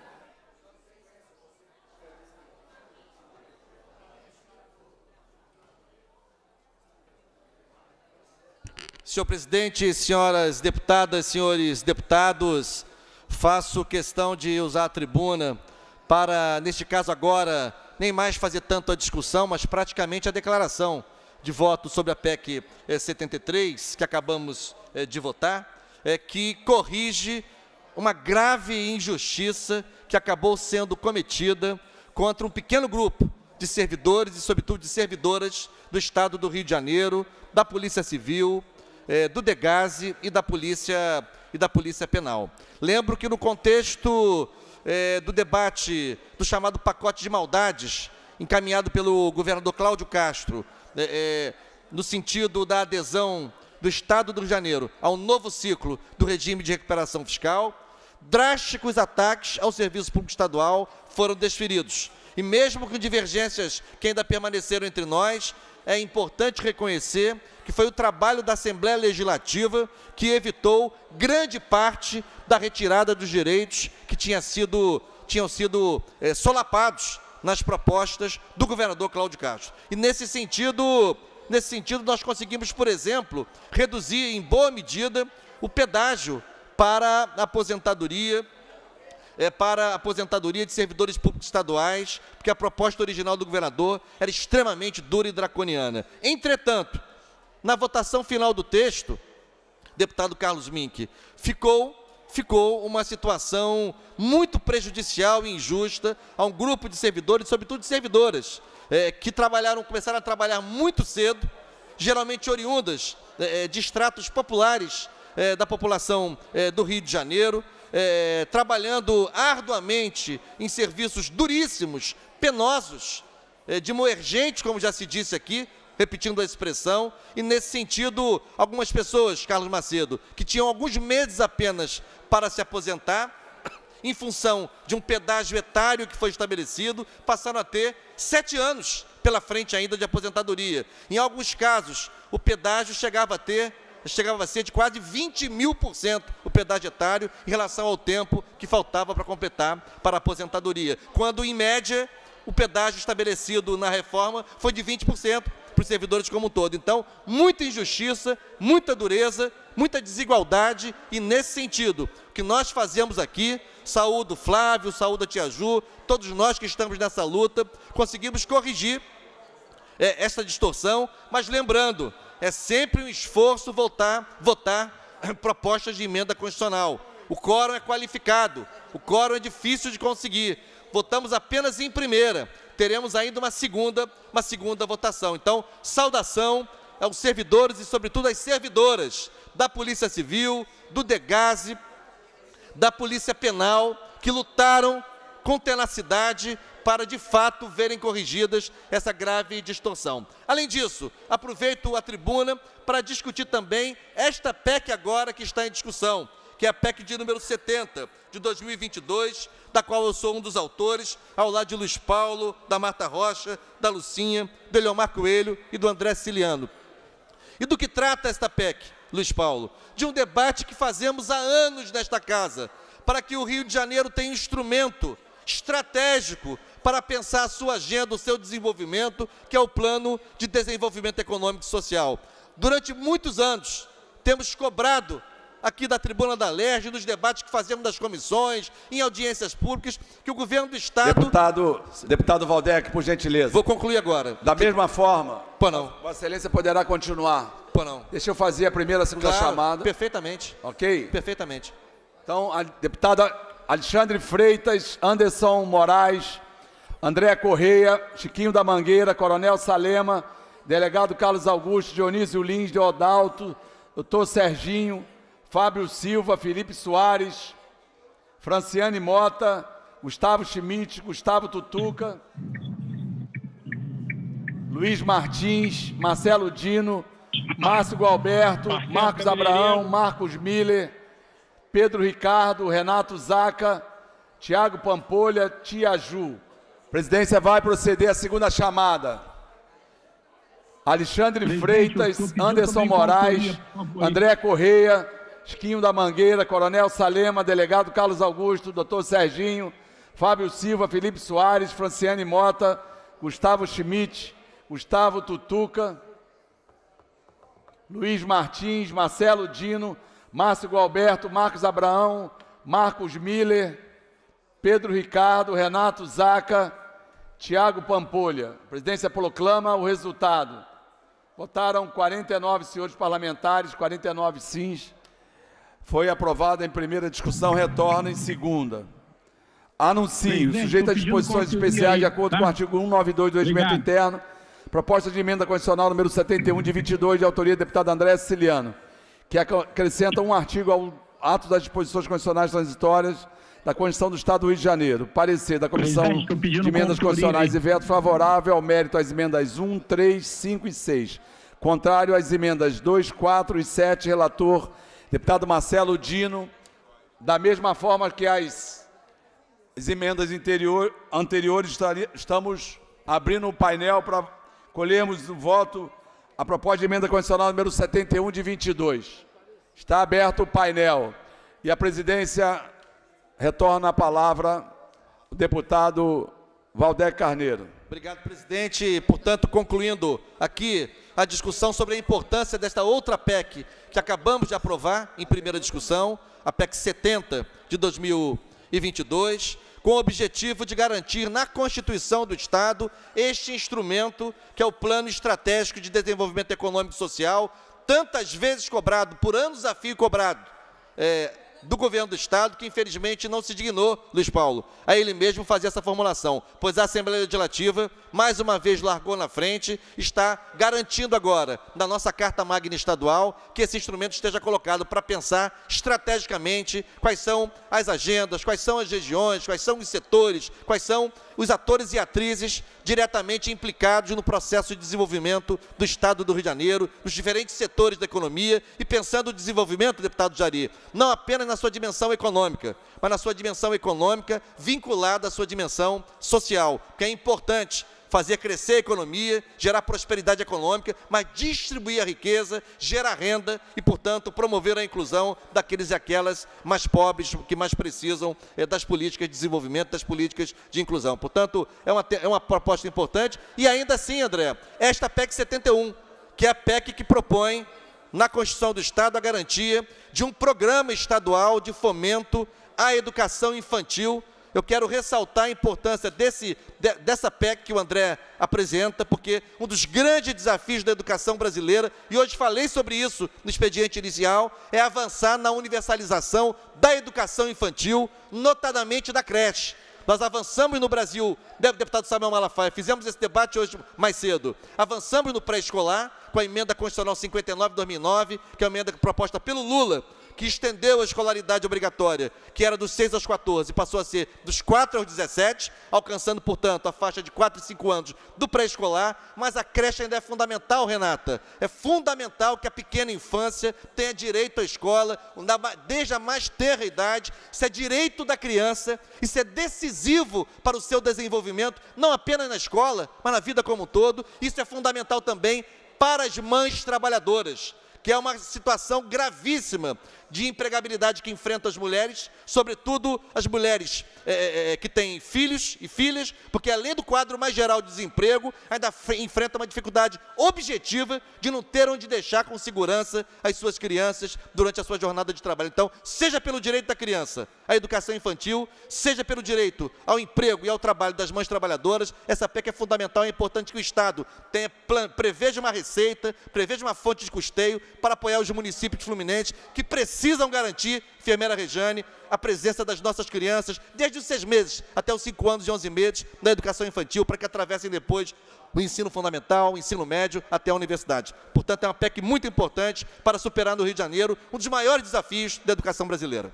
Senhor presidente, senhoras deputadas, senhores deputados, faço questão de usar a tribuna para, neste caso agora, nem mais fazer tanto a discussão, mas praticamente a declaração de voto sobre a P E C eh, setenta e três, que acabamos eh, de votar, eh, que corrige uma grave injustiça que acabou sendo cometida contra um pequeno grupo de servidores e, sobretudo, de servidoras do Estado do Rio de Janeiro, da Polícia Civil, eh, do DEGASE e da Polícia, e da Polícia Penal. Lembro que no contexto eh, do debate do chamado pacote de maldades, encaminhado pelo governador Cláudio Castro, eh, eh, no sentido da adesão do Estado do Rio de Janeiro ao novo ciclo do regime de recuperação fiscal, drásticos ataques ao serviço público estadual foram desferidos. E mesmo com divergências que ainda permaneceram entre nós, é importante reconhecer que foi o trabalho da Assembleia Legislativa que evitou grande parte da retirada dos direitos que tinha sido, tinham sido é, solapados nas propostas do governador Cláudio Castro. E nesse sentido, nesse sentido, nós conseguimos, por exemplo, reduzir em boa medida o pedágio para a aposentadoria, é, para a aposentadoria de servidores públicos estaduais, porque a proposta original do governador era extremamente dura e draconiana. Entretanto, na votação final do texto, deputado Carlos Mink, ficou, ficou uma situação muito prejudicial e injusta a um grupo de servidores, sobretudo de servidoras, é, que trabalharam, começaram a trabalhar muito cedo, geralmente oriundas é, de estratos populares é, da população é, do Rio de Janeiro, É, trabalhando arduamente em serviços duríssimos, penosos, é, de moer gente, como já se disse aqui, repetindo a expressão, e nesse sentido, algumas pessoas, Carlos Macedo, que tinham alguns meses apenas para se aposentar, em função de um pedágio etário que foi estabelecido, passaram a ter sete anos pela frente ainda de aposentadoria. Em alguns casos, o pedágio chegava a ter chegava a ser de quase vinte mil por cento o pedágio etário em relação ao tempo que faltava para completar para a aposentadoria, quando, em média, o pedágio estabelecido na reforma foi de vinte por cento para os servidores como um todo. Então, muita injustiça, muita dureza, muita desigualdade, e, nesse sentido, o que nós fazemos aqui, saúdo Flávio, saúdo a Tia Ju, todos nós que estamos nessa luta, conseguimos corrigir é, essa distorção, mas lembrando, é sempre um esforço voltar, votar propostas de emenda constitucional. O quórum é qualificado, o quórum é difícil de conseguir. Votamos apenas em primeira, teremos ainda uma segunda, uma segunda votação. Então, saudação aos servidores e, sobretudo, às servidoras da Polícia Civil, do DEGASE, da Polícia Penal, que lutaram com tenacidade para, de fato, verem corrigidas essa grave distorção. Além disso, aproveito a tribuna para discutir também esta P E C agora que está em discussão, que é a P E C de número setenta, de dois mil e vinte e dois, da qual eu sou um dos autores, ao lado de Luiz Paulo, da Marta Rocha, da Lucinha, do Eliomar Coelho e do André Ciliano. E do que trata esta P E C, Luiz Paulo? De um debate que fazemos há anos nesta casa, para que o Rio de Janeiro tenha um instrumento estratégico para pensar a sua agenda, o seu desenvolvimento, que é o Plano de Desenvolvimento Econômico e Social. Durante muitos anos, temos cobrado aqui da tribuna da Alerj, nos debates que fazemos das comissões, em audiências públicas, que o governo do Estado... Deputado, deputado Valdec, por gentileza. Vou concluir agora. Da mesma forma, Pô, não. Vossa Excelência poderá continuar. Pô, não. Deixa eu fazer a primeira e a segunda Claro, chamada. perfeitamente. Ok? Perfeitamente. Então, a deputada Alexandre Freitas, Anderson Moraes, André Correia, Chiquinho da Mangueira, Coronel Salema, delegado Carlos Augusto, Dionísio Lins, Deodalto, doutor Serginho, Fábio Silva, Felipe Soares, Franciane Mota, Gustavo Schmidt, Gustavo Tutuca, Luiz Martins, Marcelo Dino, Márcio Gualberto, Marcos Abraão, Marcos Miller, Pedro Ricardo, Renato Zaca, Tiago Pampolha, Tia Ju. A presidência vai proceder à segunda chamada. Alexandre Freitas, Anderson Moraes, André Correia, Chiquinho da Mangueira, Coronel Salema, Delegado Carlos Augusto, doutor Serginho, Fábio Silva, Felipe Soares, Franciane Mota, Gustavo Schmidt, Gustavo Tutuca, Luiz Martins, Marcelo Dino, Márcio Gualberto, Marcos Abraão, Marcos Miller, Pedro Ricardo, Renato Zaca, Tiago Pampolha. A presidência proclama o resultado. Votaram quarenta e nove senhores parlamentares, quarenta e nove sims. Foi aprovada em primeira discussão, retorna em segunda. Anuncio, sujeito a disposições especiais de acordo com o artigo cento e noventa e dois do Regimento Interno, proposta de emenda constitucional número setenta e um de vinte e dois, de autoria do deputado André Siciliano, que acrescenta um artigo ao ato das disposições constitucionais transitórias da Constituição do Estado do Rio de Janeiro. Parecer da Comissão de Emendas Constitucionais e veto favorável ao mérito às emendas um, três, cinco e seis. Contrário às emendas dois, quatro e sete, relator, deputado Marcelo Dino. Da mesma forma que as, as emendas interior, anteriores, estaria, estamos abrindo o painel para colhermos o voto a proposta de emenda constitucional número setenta e um de vinte e dois. Está aberto o painel. E a presidência retorna a palavra ao deputado Valdec Carneiro. Obrigado, presidente. Portanto, concluindo aqui a discussão sobre a importância desta outra P E C que acabamos de aprovar em primeira discussão, a P E C setenta de dois mil e vinte e dois, com o objetivo de garantir na Constituição do Estado este instrumento que é o Plano Estratégico de Desenvolvimento Econômico e Social, tantas vezes cobrado, por anos a fio cobrado, é, do governo do Estado, que infelizmente não se dignou, Luiz Paulo, a ele mesmo fazer essa formulação, pois a Assembleia Legislativa, mais uma vez, largou na frente, está garantindo agora, na nossa Carta Magna Estadual, que esse instrumento esteja colocado para pensar estrategicamente quais são as agendas, quais são as regiões, quais são os setores, quais são os atores e atrizes diretamente implicados no processo de desenvolvimento do Estado do Rio de Janeiro, nos diferentes setores da economia, e pensando o desenvolvimento, deputado Jari, não apenas na sua dimensão econômica, mas na sua dimensão econômica vinculada à sua dimensão social, que é importante fazer crescer a economia, gerar prosperidade econômica, mas distribuir a riqueza, gerar renda e, portanto, promover a inclusão daqueles e aquelas mais pobres, que mais precisam é, das políticas de desenvolvimento, das políticas de inclusão. Portanto, é uma, é uma proposta importante. E ainda assim, André, esta P E C setenta e um, que é a P E C que propõe, na Constituição do Estado, a garantia de um programa estadual de fomento à educação infantil. Eu quero ressaltar a importância desse, de, dessa P E C que o André apresenta, porque um dos grandes desafios da educação brasileira, e hoje falei sobre isso no expediente inicial, é avançar na universalização da educação infantil, notadamente da creche. Nós avançamos no Brasil, deputado Samuel Malafaia, fizemos esse debate hoje mais cedo, avançamos no pré-escolar, com a emenda constitucional cinquenta e nove de dois mil e nove, que é uma emenda proposta pelo Lula, que estendeu a escolaridade obrigatória, que era dos seis aos quatorze, passou a ser dos quatro aos dezessete, alcançando, portanto, a faixa de quatro e cinco anos do pré-escolar, mas a creche ainda é fundamental, Renata. É fundamental que a pequena infância tenha direito à escola, desde a mais tenra idade. Isso é direito da criança, isso é decisivo para o seu desenvolvimento, não apenas na escola, mas na vida como um todo. Isso é fundamental também para as mães trabalhadoras, que é uma situação gravíssima de empregabilidade que enfrentam as mulheres, sobretudo as mulheres é, é, que têm filhos e filhas, porque além do quadro mais geral de desemprego, ainda enfrentam uma dificuldade objetiva de não ter onde deixar com segurança as suas crianças durante a sua jornada de trabalho. Então, seja pelo direito da criança à educação infantil, seja pelo direito ao emprego e ao trabalho das mães trabalhadoras, essa P E C é fundamental. É importante que o Estado tenha, plan, preveja uma receita, preveja uma fonte de custeio para apoiar os municípios fluminenses que precisam garantir, enfermeira Rejane, a presença das nossas crianças, desde os seis meses até os cinco anos e onze meses, na educação infantil, para que atravessem depois o ensino fundamental, o ensino médio, até a universidade. Portanto, é uma P E C muito importante para superar no Rio de Janeiro um dos maiores desafios da educação brasileira.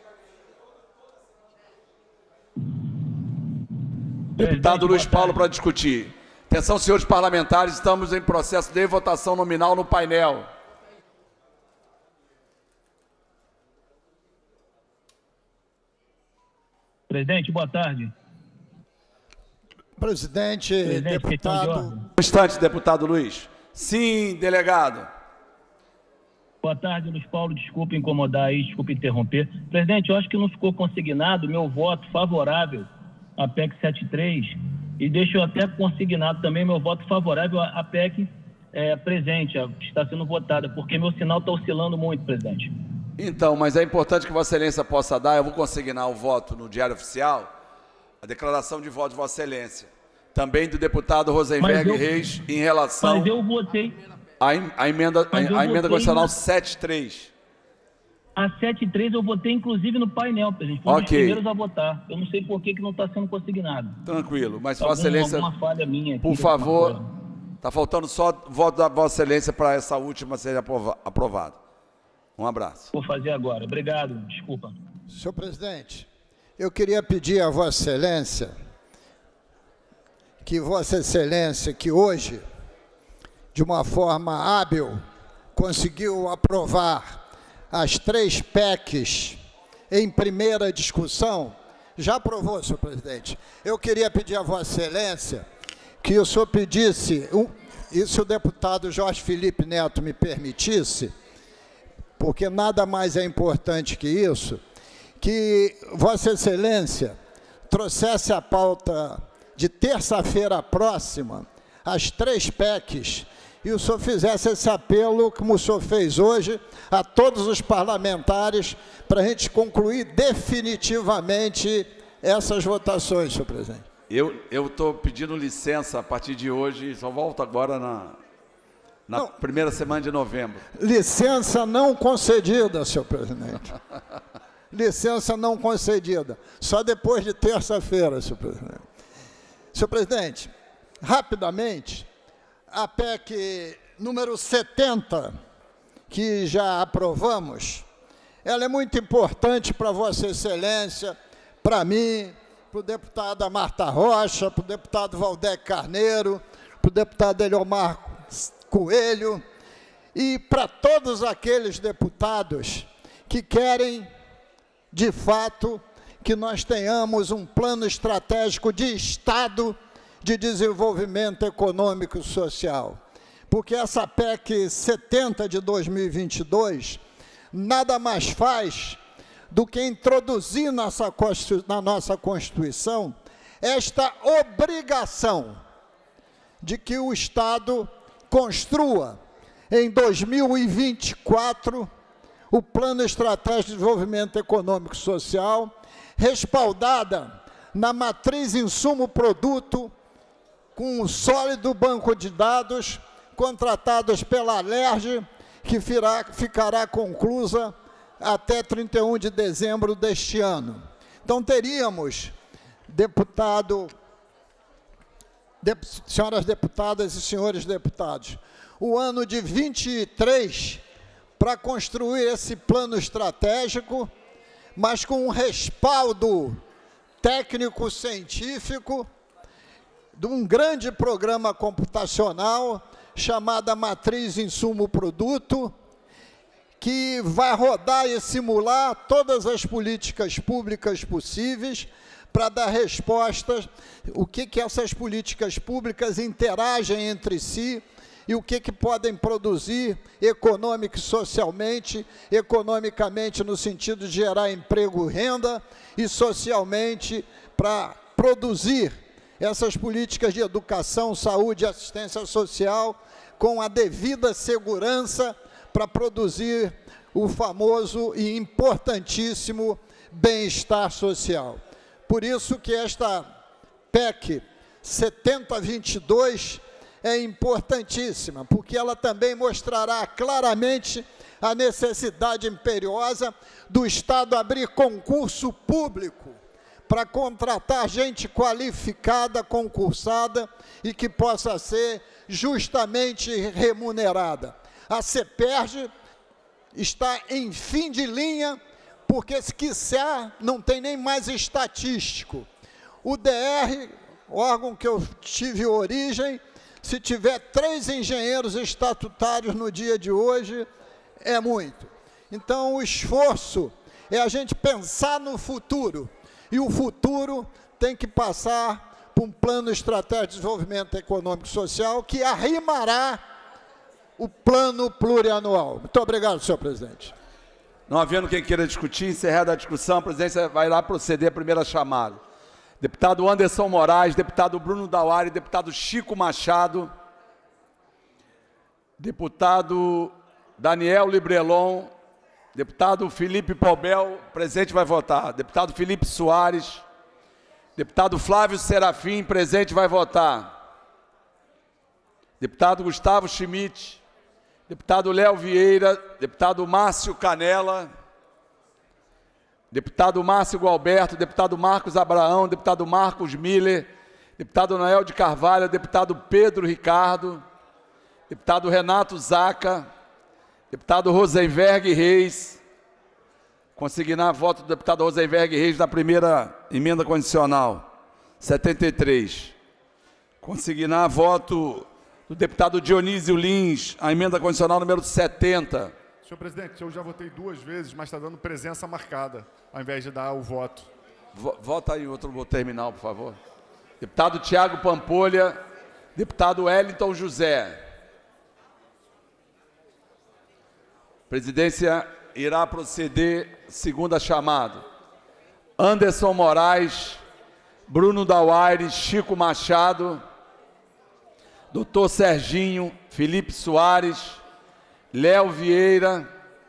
Deputado Luiz Paulo, para discutir. Atenção, senhores parlamentares, estamos em processo de votação nominal no painel. Presidente, boa tarde. Presidente, Presidente, deputado... Um instante, deputado Luiz. Sim, delegado. Boa tarde, Luiz Paulo. Desculpe incomodar aí, desculpe interromper. Presidente, eu acho que não ficou consignado meu voto favorável à P E C setenta e três e deixo até consignado também meu voto favorável à P E C é, presente, a, que está sendo votada, porque meu sinal está oscilando muito, presidente. Então, mas é importante que Vossa Excelência possa dar, eu vou consignar o voto no Diário Oficial, a declaração de voto de Vossa Excelência. Também do deputado Rosenberg eu, Reis, em relação... Mas eu votei... A, a emenda, a, a emenda constitucional na... setenta e três. A setenta e três eu votei, inclusive, no painel, presidente. Foi um okay. dos primeiros a votar. Eu não sei por que, que não está sendo consignado. Tranquilo, mas algum, Vossa Excelência... Alguma falha minha aqui, por favor, está faltando só o voto da Vossa Excelência para essa última ser aprovada. Um abraço. Vou fazer agora. Obrigado. Desculpa. Senhor presidente, eu queria pedir a Vossa Excelência que Vossa Excelência, que hoje, de uma forma hábil, conseguiu aprovar as três P E Cs em primeira discussão. Já aprovou, senhor presidente. Eu queria pedir a Vossa Excelência que o senhor pedisse, um, e se o deputado Jorge Felipe Neto me permitisse, porque nada mais é importante que isso, que Vossa Excelência trouxesse a pauta de terça-feira próxima, as três P E Cs, e o senhor fizesse esse apelo, como o senhor fez hoje, a todos os parlamentares, para a gente concluir definitivamente essas votações, senhor presidente. Eu estou pedindo licença a partir de hoje, só volto agora na, na primeira semana de novembro. Licença não concedida, senhor presidente. Licença não concedida. Só depois de terça-feira, senhor presidente. Senhor presidente, rapidamente, a P E C número setenta, que já aprovamos, ela é muito importante para Vossa Excelência, para mim, para o deputado Marta Rocha, para o deputado Valdec Carneiro, para o deputado Eliomar Coelho e para todos aqueles deputados que querem, de fato, que nós tenhamos um plano estratégico de Estado de desenvolvimento econômico e social. Porque essa P E C setenta de dois mil e vinte e dois nada mais faz do que introduzir nossa, na nossa Constituição esta obrigação de que o Estado construa em dois mil e vinte e quatro o Plano Estratégico de Desenvolvimento Econômico e Social, respaldada na matriz insumo-produto, com um sólido banco de dados, contratados pela Alerj, que firá, ficará conclusa até trinta e um de dezembro deste ano. Então, teríamos, deputado, de, senhoras deputadas e senhores deputados, o ano de vinte e três para construir esse plano estratégico, mas com um respaldo técnico-científico de um grande programa computacional chamada Matriz Insumo-Produto, que vai rodar e simular todas as políticas públicas possíveis para dar respostas, o que, que essas políticas públicas interagem entre si e o que, que podem produzir econômica e socialmente, economicamente no sentido de gerar emprego e renda, e socialmente para produzir essas políticas de educação, saúde e assistência social com a devida segurança para produzir o famoso e importantíssimo bem-estar social. Por isso que esta P E C setenta vinte e dois é importantíssima, porque ela também mostrará claramente a necessidade imperiosa do Estado abrir concurso público para contratar gente qualificada, concursada e que possa ser justamente remunerada. A CEPERJ está em fim de linha, porque se quiser, não tem nem mais estatístico. O D R, órgão que eu tive origem, se tiver três engenheiros estatutários no dia de hoje, é muito. Então, o esforço é a gente pensar no futuro, e o futuro tem que passar por um plano estratégico de desenvolvimento econômico e social que arrimará o plano plurianual. Muito obrigado, senhor presidente. Não havendo quem queira discutir, encerrada a discussão, a presidência vai lá proceder à primeira chamada. Deputado Anderson Moraes, deputado Bruno Dauari, deputado Chico Machado, deputado Daniel Librelon, deputado Felipe Pobel, presente vai votar. Deputado Felipe Soares, deputado Flávio Serafim, presente vai votar. Deputado Gustavo Schmidt, deputado Léo Vieira, deputado Márcio Canela, deputado Márcio Gualberto, deputado Marcos Abraão, deputado Marcos Miller, deputado Noel de Carvalho, deputado Pedro Ricardo, deputado Renato Zaca, deputado Rosenberg Reis, consignar voto do deputado Rosenberg Reis na primeira emenda condicional, setenta e três. Consignar voto do deputado Dionísio Lins, a emenda condicional número setenta. Senhor presidente, eu já votei duas vezes, mas está dando presença marcada, ao invés de dar o voto. Vota aí outro terminal, por favor. Deputado Tiago Pampolha, deputado Wellington José. Presidência irá proceder, segunda chamada. Anderson Moraes, Bruno Dauari, Chico Machado, doutor Serginho, Felipe Soares, Léo Vieira,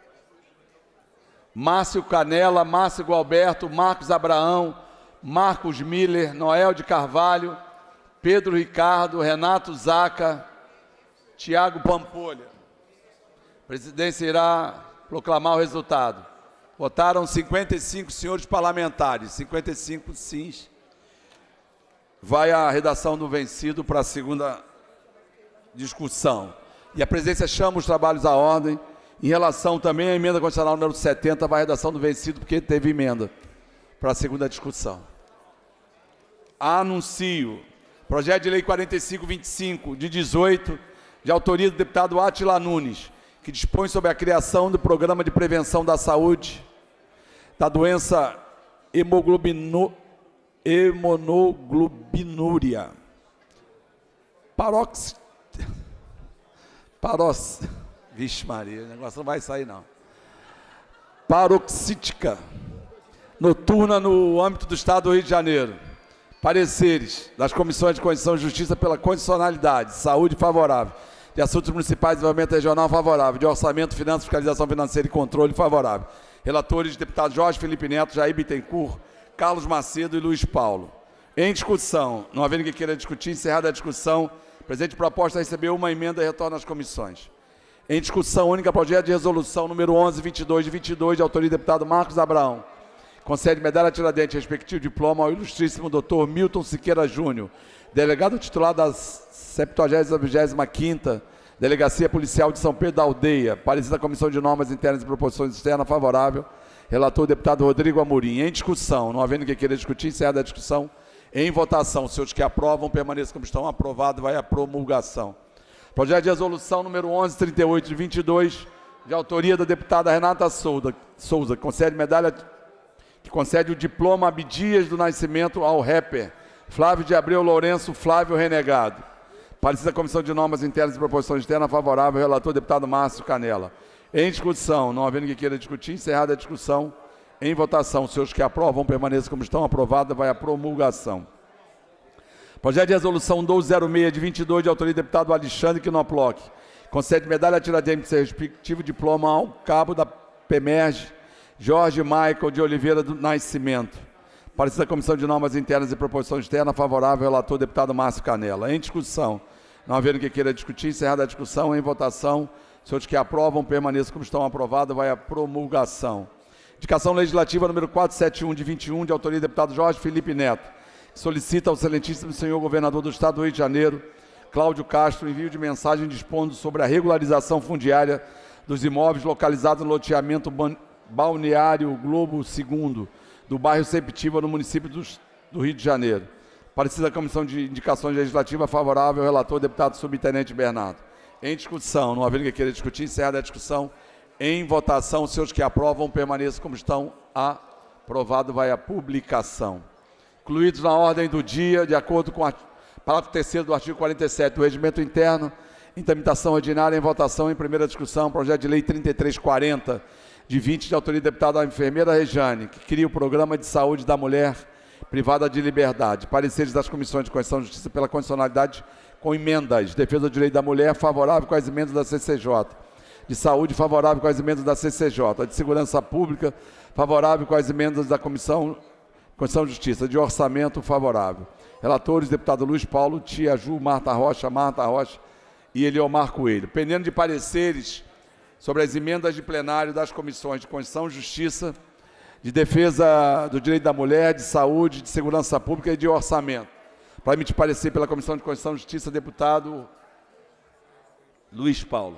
Márcio Canela, Márcio Gualberto, Marcos Abraão, Marcos Miller, Noel de Carvalho, Pedro Ricardo, Renato Zaca, Tiago Pampolha. A presidência irá proclamar o resultado. Votaram cinquenta e cinco senhores parlamentares, cinquenta e cinco sims. Vai a redação do vencido para a segunda discussão. E a presidência chama os trabalhos à ordem. Em relação também à emenda constitucional número setenta, vai a redação do vencido, porque teve emenda para a segunda discussão. Anuncio. Projeto de lei quarenta e cinco vinte e cinco, de dezoito, de autoria do deputado Átila Nunes, que dispõe sobre a criação do Programa de Prevenção da Saúde da doença hemoglobino, hemoglobinúria. Parox... Paros... Vixe Maria, o negócio não vai sair não. Paroxítica, noturna no âmbito do Estado do Rio de Janeiro. Pareceres das Comissões de Constituição e Justiça pela condicionalidade, saúde favorável, de assuntos municipais, desenvolvimento regional favorável, de orçamento, finanças, fiscalização financeira e controle favorável. Relatores, deputados Jorge Felipe Neto, Jair Bittencourt, Carlos Macedo e Luiz Paulo. Em discussão, não havendo quem queira discutir, encerrada a discussão, a presente proposta recebeu uma emenda e retorna às comissões. Em discussão única, projeto de resolução número onze vinte e dois de vinte e dois, de autoria do deputado Marcos Abraão. Concede medalha Tiradentes, respectivo diploma ao ilustríssimo doutor Milton Siqueira Júnior, delegado titular da septuagésima vigésima quinta Delegacia Policial de São Pedro da Aldeia, parecida Comissão de Normas Internas e Proposições Externas, favorável. Relator, deputado Rodrigo Amorim. Em discussão, não havendo quem queira discutir, encerrada a discussão. Em votação, os senhores que aprovam, permaneçam como estão. Aprovado, vai a promulgação. Projeto de resolução número onze trinta e oito de vinte e dois, de autoria da deputada Renata Souza, Souza concede medalha, que concede o diploma Abdias do Nascimento ao rapper Flávio de Abreu Lourenço Flávio Renegado. Parecida Comissão de Normas Internas e Proposições Externas, favorável, relator deputado Márcio Canela. Em discussão, não havendo quem queira discutir, encerrada a discussão. Em votação, os senhores que aprovam, permaneçam como estão. Aprovada, vai a promulgação. Projeto de resolução doze zero seis de vinte e dois, de autoria do deputado Alexandre Knoploch, concede medalha Tiradentes, seu respectivo diploma ao cabo da PEMERG, Jorge Michael de Oliveira do Nascimento. Parecida Comissão de Normas Internas e Proposições Externas, favorável, relator deputado Márcio Canela. Em discussão, não havendo quem queira discutir, encerrada a discussão. Em votação, os senhores que aprovam, permaneçam como estão. Aprovados, vai a promulgação. Indicação legislativa número quatrocentos e setenta e um de vinte e um, de autoria do deputado Jorge Felipe Neto, solicita ao excelentíssimo senhor governador do Estado do Rio de Janeiro, Cláudio Castro, envio de mensagem dispondo sobre a regularização fundiária dos imóveis localizados no loteamento Balneário Globo segundo, do bairro Septiva, no município do, do Rio de Janeiro. Parecida a Comissão de Indicações Legislativas, favorável, relator, deputado subtenente Bernardo. Em discussão, não havendo quem queira discutir, encerrada a discussão. Em votação, os senhores que aprovam, permaneçam como estão. Aprovado, vai a publicação. Incluídos na ordem do dia, de acordo com o parágrafo terceiro do artigo quarenta e sete do Regimento Interno, Em tramitação ordinária, em votação, em primeira discussão, projeto de lei trinta e três quarenta, de vinte, de autoria do deputado da enfermeira Rejane, que cria o Programa de Saúde da Mulher Privada de Liberdade. Pareceres das comissões de Constituição e Justiça pela condicionalidade com emendas. Defesa do direito da mulher, favorável com as emendas da C C J. De saúde, favorável com as emendas da C C J. De segurança pública, favorável com as emendas da Comissão Constituição e Justiça. De orçamento, favorável. Relatores, deputado Luiz Paulo, Tia Ju, Marta Rocha, Marta Rocha e Eliomar Coelho. Pendendo de pareceres sobre as emendas de plenário das comissões de Constituição e Justiça, de defesa do direito da mulher, de saúde, de segurança pública e de orçamento. Para emitir parecer pela Comissão de Constituição e Justiça, deputado Luiz Paulo.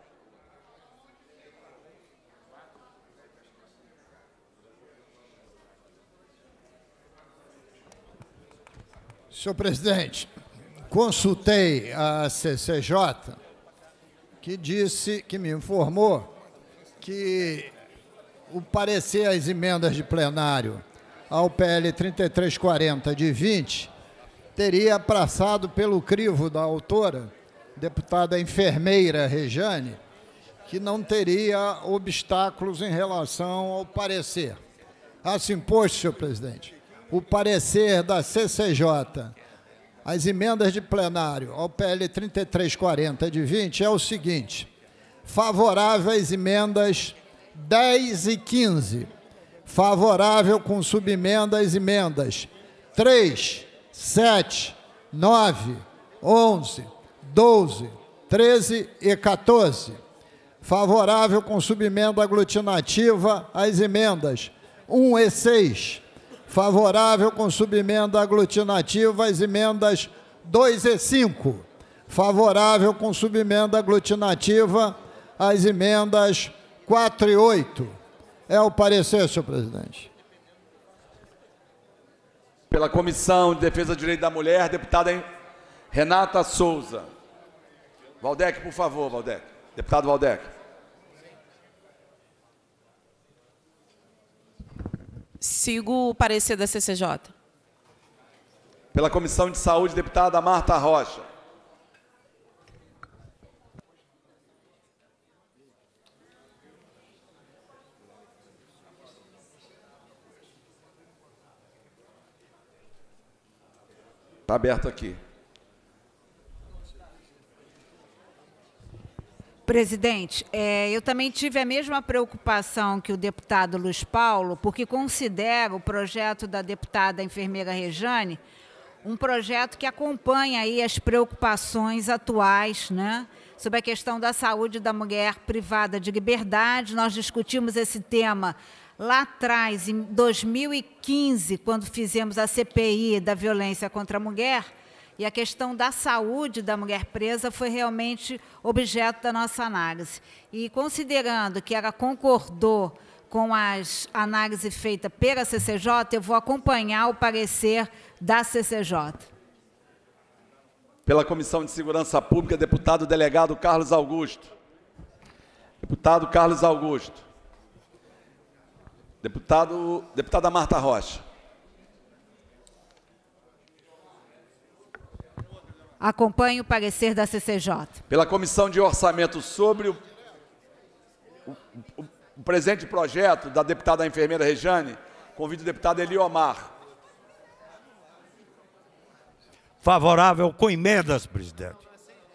Senhor presidente, consultei a C C J, que disse, que me informou que o parecer às emendas de plenário ao P L trinta e três quarenta de vinte teria passado pelo crivo da autora, deputada enfermeira Rejane, que não teria obstáculos em relação ao parecer. Assim, posto, senhor presidente, o parecer da C C J, as emendas de plenário ao P L trinta e três quarenta de vinte é o seguinte: favorável às emendas dez e quinze, favorável com subemenda às emendas três, sete, nove, onze, doze, treze e quatorze, favorável com subemenda aglutinativa às emendas um e seis, favorável com subemenda aglutinativa às emendas dois e cinco, favorável com subemenda aglutinativa às emendas quatro e oito. É o parecer, senhor presidente. Pela Comissão de Defesa do Direito da Mulher, deputada Renata Souza. Valdec, por favor, Valdec. Deputado Valdec. Sigo o parecer da C C J. Pela Comissão de Saúde, deputada Marta Rocha. Está aberto aqui. Presidente, é, eu também tive a mesma preocupação que o deputado Luiz Paulo, porque considero o projeto da deputada enfermeira Rejane um projeto que acompanha aí as preocupações atuais, né, sobre a questão da saúde da mulher privada de liberdade. Nós discutimos esse tema lá atrás, em dois mil e quinze, quando fizemos a C P I da violência contra a mulher, e a questão da saúde da mulher presa foi realmente objeto da nossa análise. E considerando que ela concordou com as análises feitas pela C C J, eu vou acompanhar o parecer da C C J. Pela Comissão de Segurança Pública, deputado delegado Carlos Augusto. Deputado Carlos Augusto. Deputado, deputada Marta Rocha. Acompanho o parecer da C C J. Pela Comissão de Orçamento, sobre o, o, o, o presente projeto da deputada enfermeira Rejane, convido o deputado Eliomar. Favorável com emendas, presidente.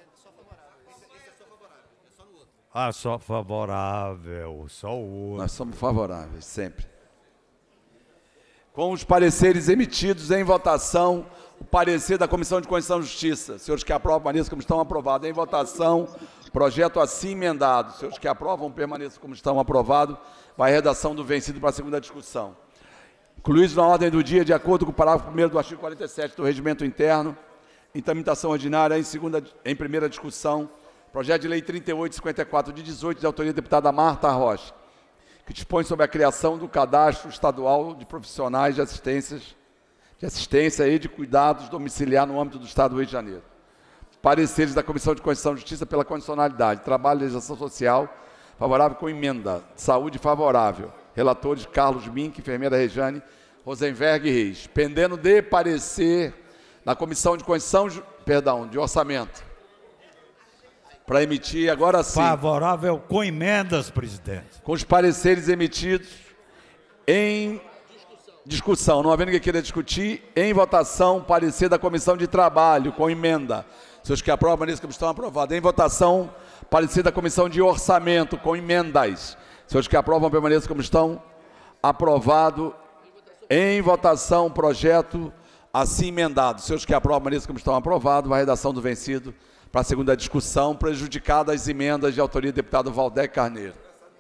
Ah, só favorável, só o outro. Nós somos favoráveis, sempre. Com os pareceres emitidos em votação, o parecer da Comissão de Constituição e Justiça. Senhores que aprovam, permaneçam como estão aprovados. Em votação, projeto assim emendado. Senhores que aprovam, permaneçam como estão aprovados. Vai a redação do vencido para a segunda discussão. Incluídos na ordem do dia, de acordo com o parágrafo primeiro do artigo quarenta e sete do Regimento Interno, em tramitação ordinária, em, segunda, em primeira discussão, projeto de lei trinta e oito cinquenta e quatro de dezoito, de autoria da deputada Marta Rocha, que dispõe sobre a criação do cadastro estadual de profissionais de, assistências, de assistência e de cuidados domiciliar no âmbito do Estado do Rio de Janeiro. Pareceres da Comissão de Constituição e Justiça pela condicionalidade, Trabalho e Legislação Social, favorável com emenda, Saúde favorável. Relatores Carlos Mink, enfermeira Rejane, Rosenberg Reis. Pendendo de parecer na Comissão de Constituição, perdão, de Orçamento. para emitir, agora sim. Favorável com emendas, presidente. Com os pareceres emitidos em discussão. Não havendo quem queira discutir, em votação, parecer da Comissão de Trabalho, com emenda. Seus que aprovam, permaneçam como estão aprovados. Em votação, parecer da Comissão de Orçamento, com emendas. Seus que aprovam, permaneçam como estão aprovados. Em votação, projeto assim emendado. Seus que aprovam, permaneçam como estão aprovados. A redação do vencido para a segunda discussão, prejudicada as emendas de autoria do deputado Valdec Carneiro.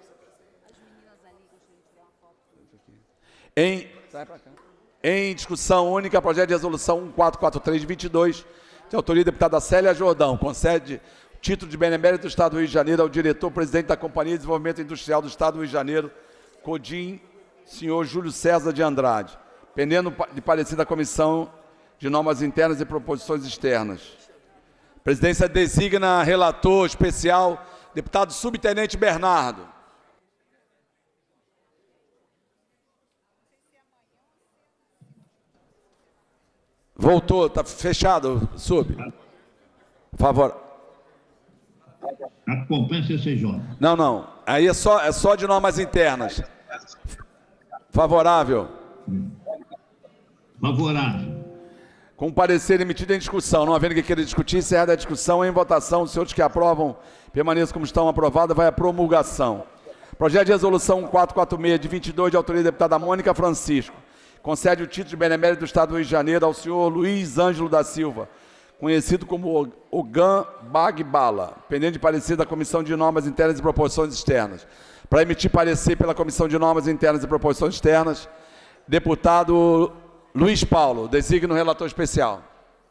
Em, em discussão única, projeto de resolução mil quatrocentos e quarenta e três de vinte e dois, de autoria da deputada Célia Jordão, concede título de benemérito do Estado do Rio de Janeiro ao diretor-presidente da Companhia de Desenvolvimento Industrial do Estado do Rio de Janeiro, CODIM, senhor Júlio César de Andrade, pendendo de parecer da Comissão de Normas Internas e Proposições Externas. Presidência designa relator especial, deputado subtenente Bernardo. Voltou, está fechado, sub. Por favor. Acompanha C C J. Não, não. Aí é só, é só de normas internas. Favorável. Favorável. Com parecer emitido em discussão. Não havendo que queira discutir, encerrada a discussão, em votação. Os senhores que aprovam, permaneçam como estão aprovados, vai à promulgação. Projeto de resolução mil quatrocentos e quarenta e seis, de vinte e dois, de autoria da deputada Mônica Francisco. Concede o título de benemérito do Estado do Rio de Janeiro ao senhor Luiz Ângelo da Silva, conhecido como Ogan Bagbala, pendente de parecer da Comissão de Normas Internas e Proposições Externas. Para emitir parecer pela Comissão de Normas Internas e Proposições Externas, deputado Luiz Paulo, designa o relator especial.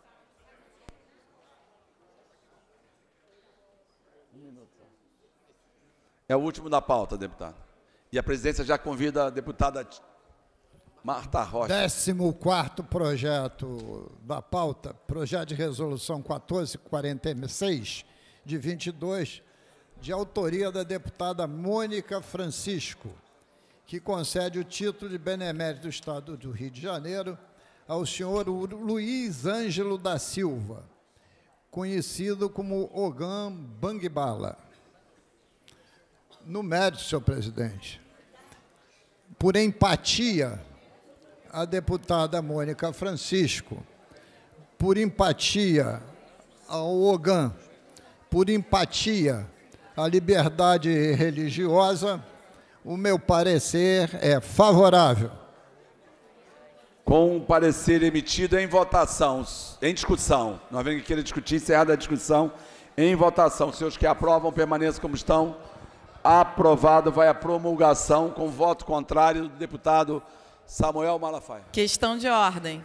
É o último da pauta, deputado. E a presidência já convida a deputada Marta Rocha. décimo quarto projeto da pauta, projeto de resolução quatorze quarenta e seis, de vinte e dois, de autoria da deputada Mônica Francisco, que concede o título de benemérito do Estado do Rio de Janeiro ao senhor Luiz Ângelo da Silva, conhecido como Ogan Bangbala. No mérito, senhor presidente, por empatia, a deputada Mônica Francisco, por empatia ao Ogan, por empatia à liberdade religiosa, o meu parecer é favorável. Com o parecer emitido em votação, em discussão, não havendo que queira discutir, encerrada a discussão, em votação. Os senhores que aprovam, permaneçam como estão. Aprovado, vai à promulgação, com voto contrário do deputado Samuel Malafaia. Questão de ordem.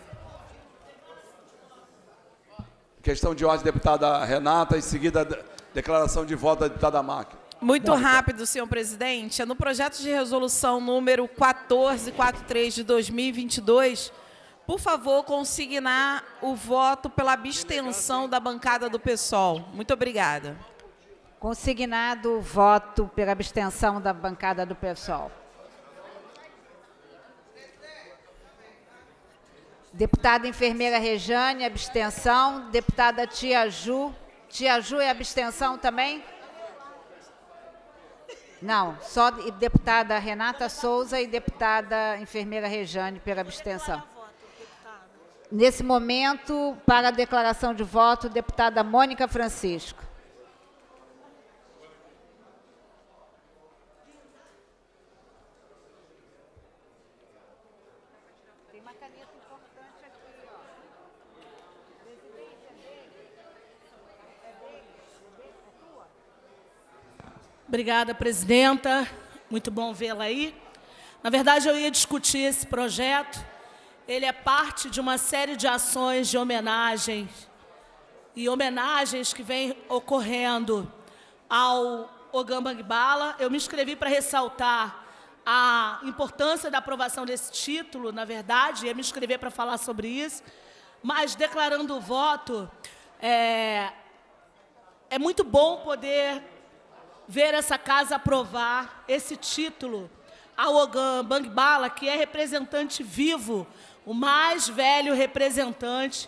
Questão de ordem, deputada Renata, em seguida, declaração de voto da deputada Máquina. Muito Marta. rápido, senhor presidente. No projeto de resolução número quatorze quarenta e três de dois mil e vinte e dois, por favor, consignar o voto pela abstenção da bancada do PSOL. Muito obrigada. Consignado o voto pela abstenção da bancada do PSOL. Deputada enfermeira Rejane, abstenção. Deputada Tia Ju. Tia Ju é abstenção também? Não, só deputada Renata Souza e deputada enfermeira Rejane pela abstenção. Nesse momento, para a declaração de voto, deputada Mônica Francisco. Obrigada, presidenta. Muito bom vê-la aí. Na verdade, eu ia discutir esse projeto. Ele é parte de uma série de ações de homenagem e homenagens que vêm ocorrendo ao Ogan Bangbala. Eu me inscrevi para ressaltar a importância da aprovação desse título, na verdade, ia me inscrever para falar sobre isso, mas declarando o voto, é, é muito bom poder ver essa casa aprovar esse título ao Ogan Bangbala, que é representante vivo, o mais velho representante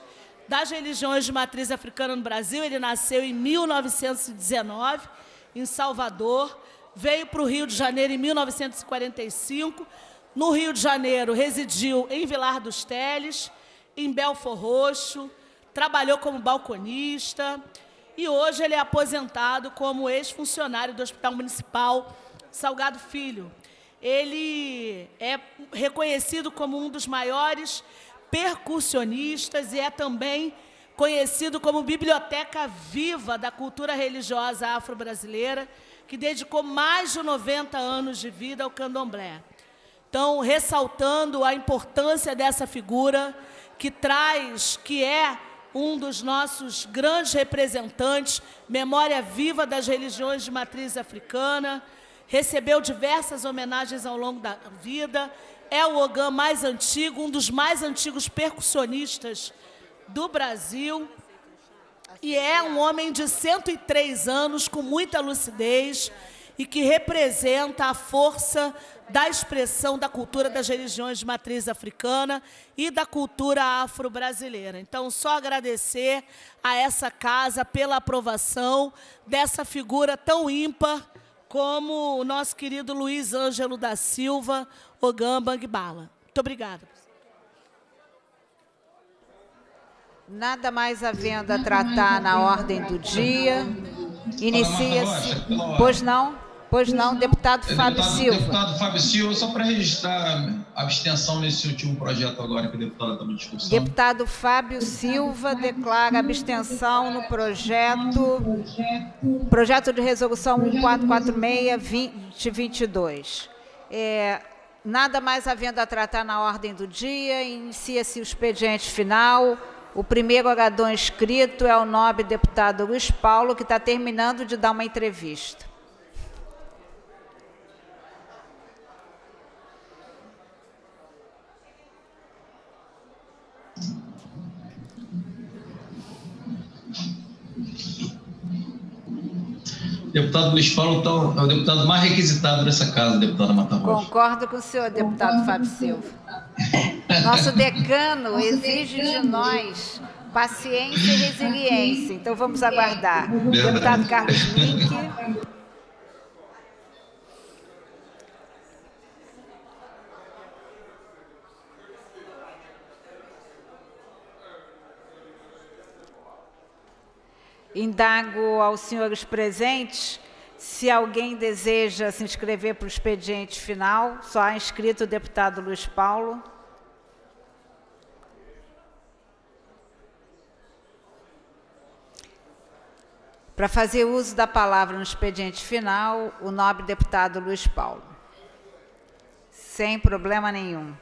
das religiões de matriz africana no Brasil. Ele nasceu em mil novecentos e dezenove, em Salvador, veio para o Rio de Janeiro em mil novecentos e quarenta e cinco, no Rio de Janeiro residiu em Vilar dos Teles, em Belfor Roxo, trabalhou como balconista e hoje ele é aposentado como ex-funcionário do Hospital Municipal Salgado Filho. Ele é reconhecido como um dos maiores percussionistas e é também conhecido como biblioteca viva da cultura religiosa afro-brasileira, que dedicou mais de noventa anos de vida ao candomblé. Então, ressaltando a importância dessa figura, que traz, que é um dos nossos grandes representantes, memória viva das religiões de matriz africana, recebeu diversas homenagens ao longo da vida, é o ogã mais antigo, um dos mais antigos percussionistas do Brasil, e é um homem de cento e três anos, com muita lucidez, e que representa a força da expressão da cultura das religiões de matriz africana e da cultura afro-brasileira. Então, só agradecer a essa casa pela aprovação dessa figura tão ímpar como o nosso querido Luiz Ângelo da Silva, ogã Bangbala. Muito obrigada. Nada mais havendo a tratar na ordem do dia. Inicia-se. Pois não? Pois não, deputado Fábio Silva. Deputado Fábio Silva, só para registrar a abstenção nesse último projeto agora que a deputada está em discussão. Deputado Fábio Silva declara abstenção no projeto, projeto de resolução mil quatrocentos e quarenta e seis, vinte vinte e dois. É, nada mais havendo a tratar na ordem do dia, inicia-se o expediente final. O primeiro orador inscrito é o nobre deputado Luiz Paulo, que está terminando de dar uma entrevista. O deputado Luiz Paulo tá, é o deputado mais requisitado dessa casa, deputada Marta Rocha. Concordo com o senhor, deputado Fábio Silva. Nosso decano exige de nós paciência e resiliência, então vamos aguardar. Verdade. Deputado Carlos Mink. Indago aos senhores presentes se alguém deseja se inscrever para o expediente final. Só há inscrito o deputado Luiz Paulo. Para fazer uso da palavra no expediente final, o nobre deputado Luiz Paulo. Sem problema nenhum.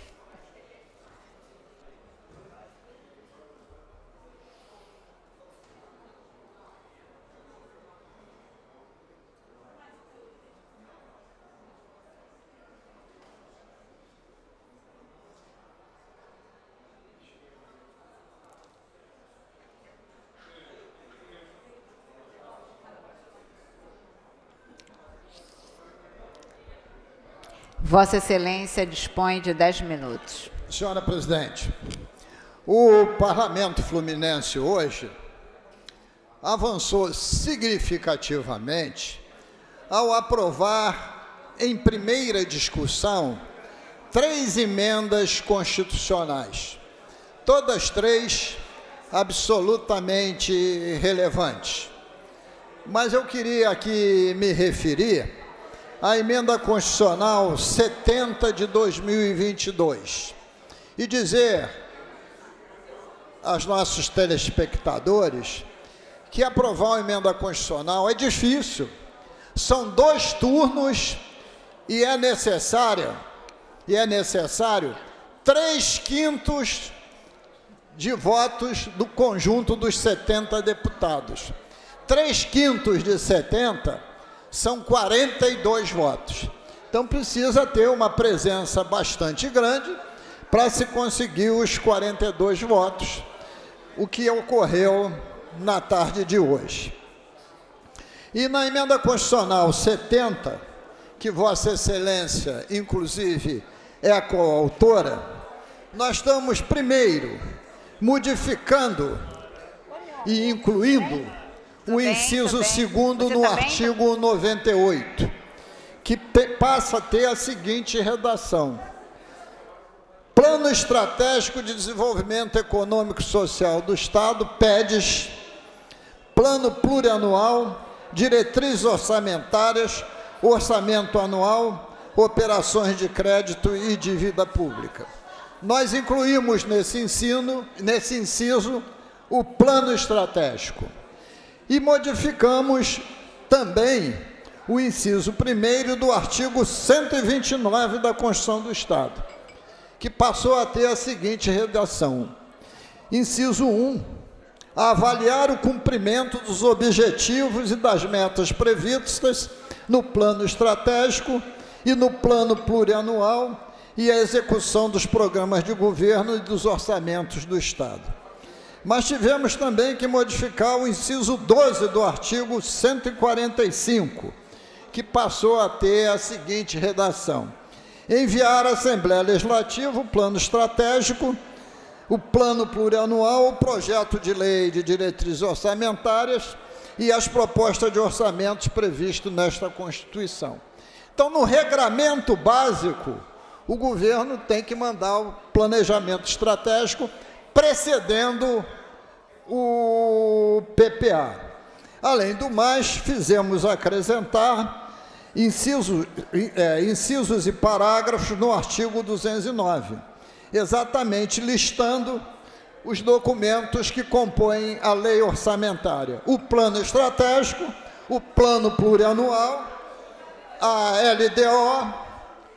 Vossa Excelência dispõe de dez minutos. Senhora presidente, o Parlamento Fluminense hoje avançou significativamente ao aprovar em primeira discussão três emendas constitucionais, todas três absolutamente relevantes. Mas eu queria aqui me referir a emenda constitucional setenta de dois mil e vinte e dois e dizer aos nossos telespectadores que aprovar uma emenda constitucional é difícil, são dois turnos e é necessária, e é necessário três quintos de votos do conjunto dos setenta deputados. Três quintos de setenta são quarenta e dois votos. Então, precisa ter uma presença bastante grande para se conseguir os quarenta e dois votos, o que ocorreu na tarde de hoje. E na emenda constitucional setenta, que Vossa Excelência, inclusive, é a coautora, nós estamos, primeiro, modificando e incluindo o inciso segundo no artigo noventa e oito, que passa a ter a seguinte redação: Plano Estratégico de Desenvolvimento Econômico e Social do Estado, P E D S, Plano Plurianual, Diretrizes Orçamentárias, Orçamento Anual, Operações de Crédito e Dívida Pública. Nós incluímos nesse ensino, nesse inciso o Plano Estratégico e modificamos também o inciso primeiro do artigo cento e vinte e nove da Constituição do Estado, que passou a ter a seguinte redação: inciso um, a avaliar o cumprimento dos objetivos e das metas previstas no plano estratégico e no plano plurianual e a execução dos programas de governo e dos orçamentos do Estado. Mas tivemos também que modificar o inciso doze do artigo cento e quarenta e cinco, que passou a ter a seguinte redação: enviar à Assembleia Legislativa o plano estratégico, o plano plurianual, o projeto de lei de diretrizes orçamentárias e as propostas de orçamentos previstos nesta Constituição. Então, no regramento básico, o governo tem que mandar o planejamento estratégico precedendo o P P A. Além do mais, fizemos acrescentar inciso, é, incisos e parágrafos no artigo duzentos e nove, exatamente listando os documentos que compõem a lei orçamentária: o plano estratégico, o plano plurianual, a L D O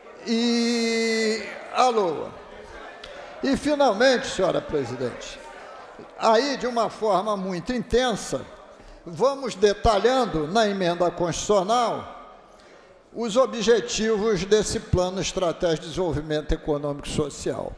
e a LOA. E, finalmente, senhora presidente, aí, de uma forma muito intensa, vamos detalhando na emenda constitucional os objetivos desse Plano Estratégico de Desenvolvimento Econômico e Social.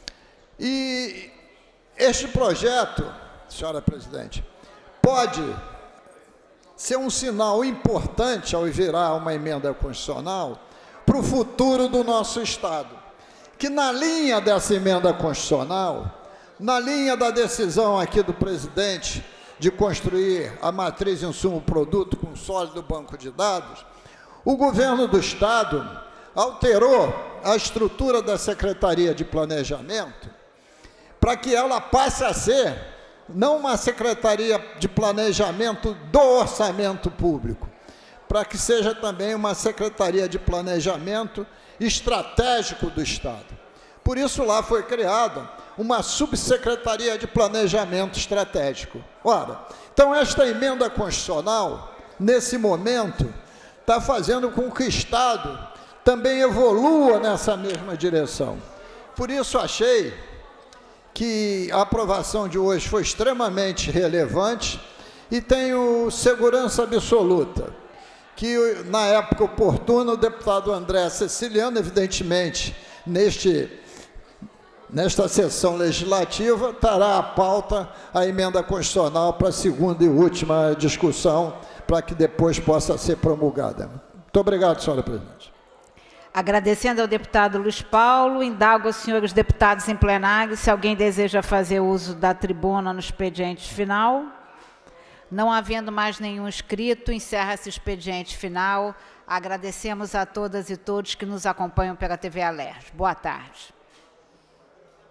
E este projeto, senhora presidente, pode ser um sinal importante, ao virar uma emenda constitucional, para o futuro do nosso Estado, que na linha dessa emenda constitucional, na linha da decisão aqui do presidente de construir a matriz insumo-produto com sólido banco de dados, o governo do Estado alterou a estrutura da Secretaria de Planejamento para que ela passe a ser não uma Secretaria de Planejamento do Orçamento Público, para que seja também uma Secretaria de Planejamento Estratégico do Estado. Por isso, lá foi criada uma Subsecretaria de Planejamento Estratégico. Ora, então esta emenda constitucional, nesse momento, está fazendo com que o Estado também evolua nessa mesma direção. Por isso, achei que a aprovação de hoje foi extremamente relevante e tenho segurança absoluta que, na época oportuna, o deputado André Ceciliano, evidentemente, neste, nesta sessão legislativa, trará à pauta a emenda constitucional para a segunda e última discussão, para que depois possa ser promulgada. Muito obrigado, senhora presidente. Agradecendo ao deputado Luiz Paulo, indago aos senhores deputados em plenário se alguém deseja fazer uso da tribuna no expediente final. Não havendo mais nenhum inscrito, encerra-se o expediente final. Agradecemos a todas e todos que nos acompanham pela T V Alerj. Boa tarde.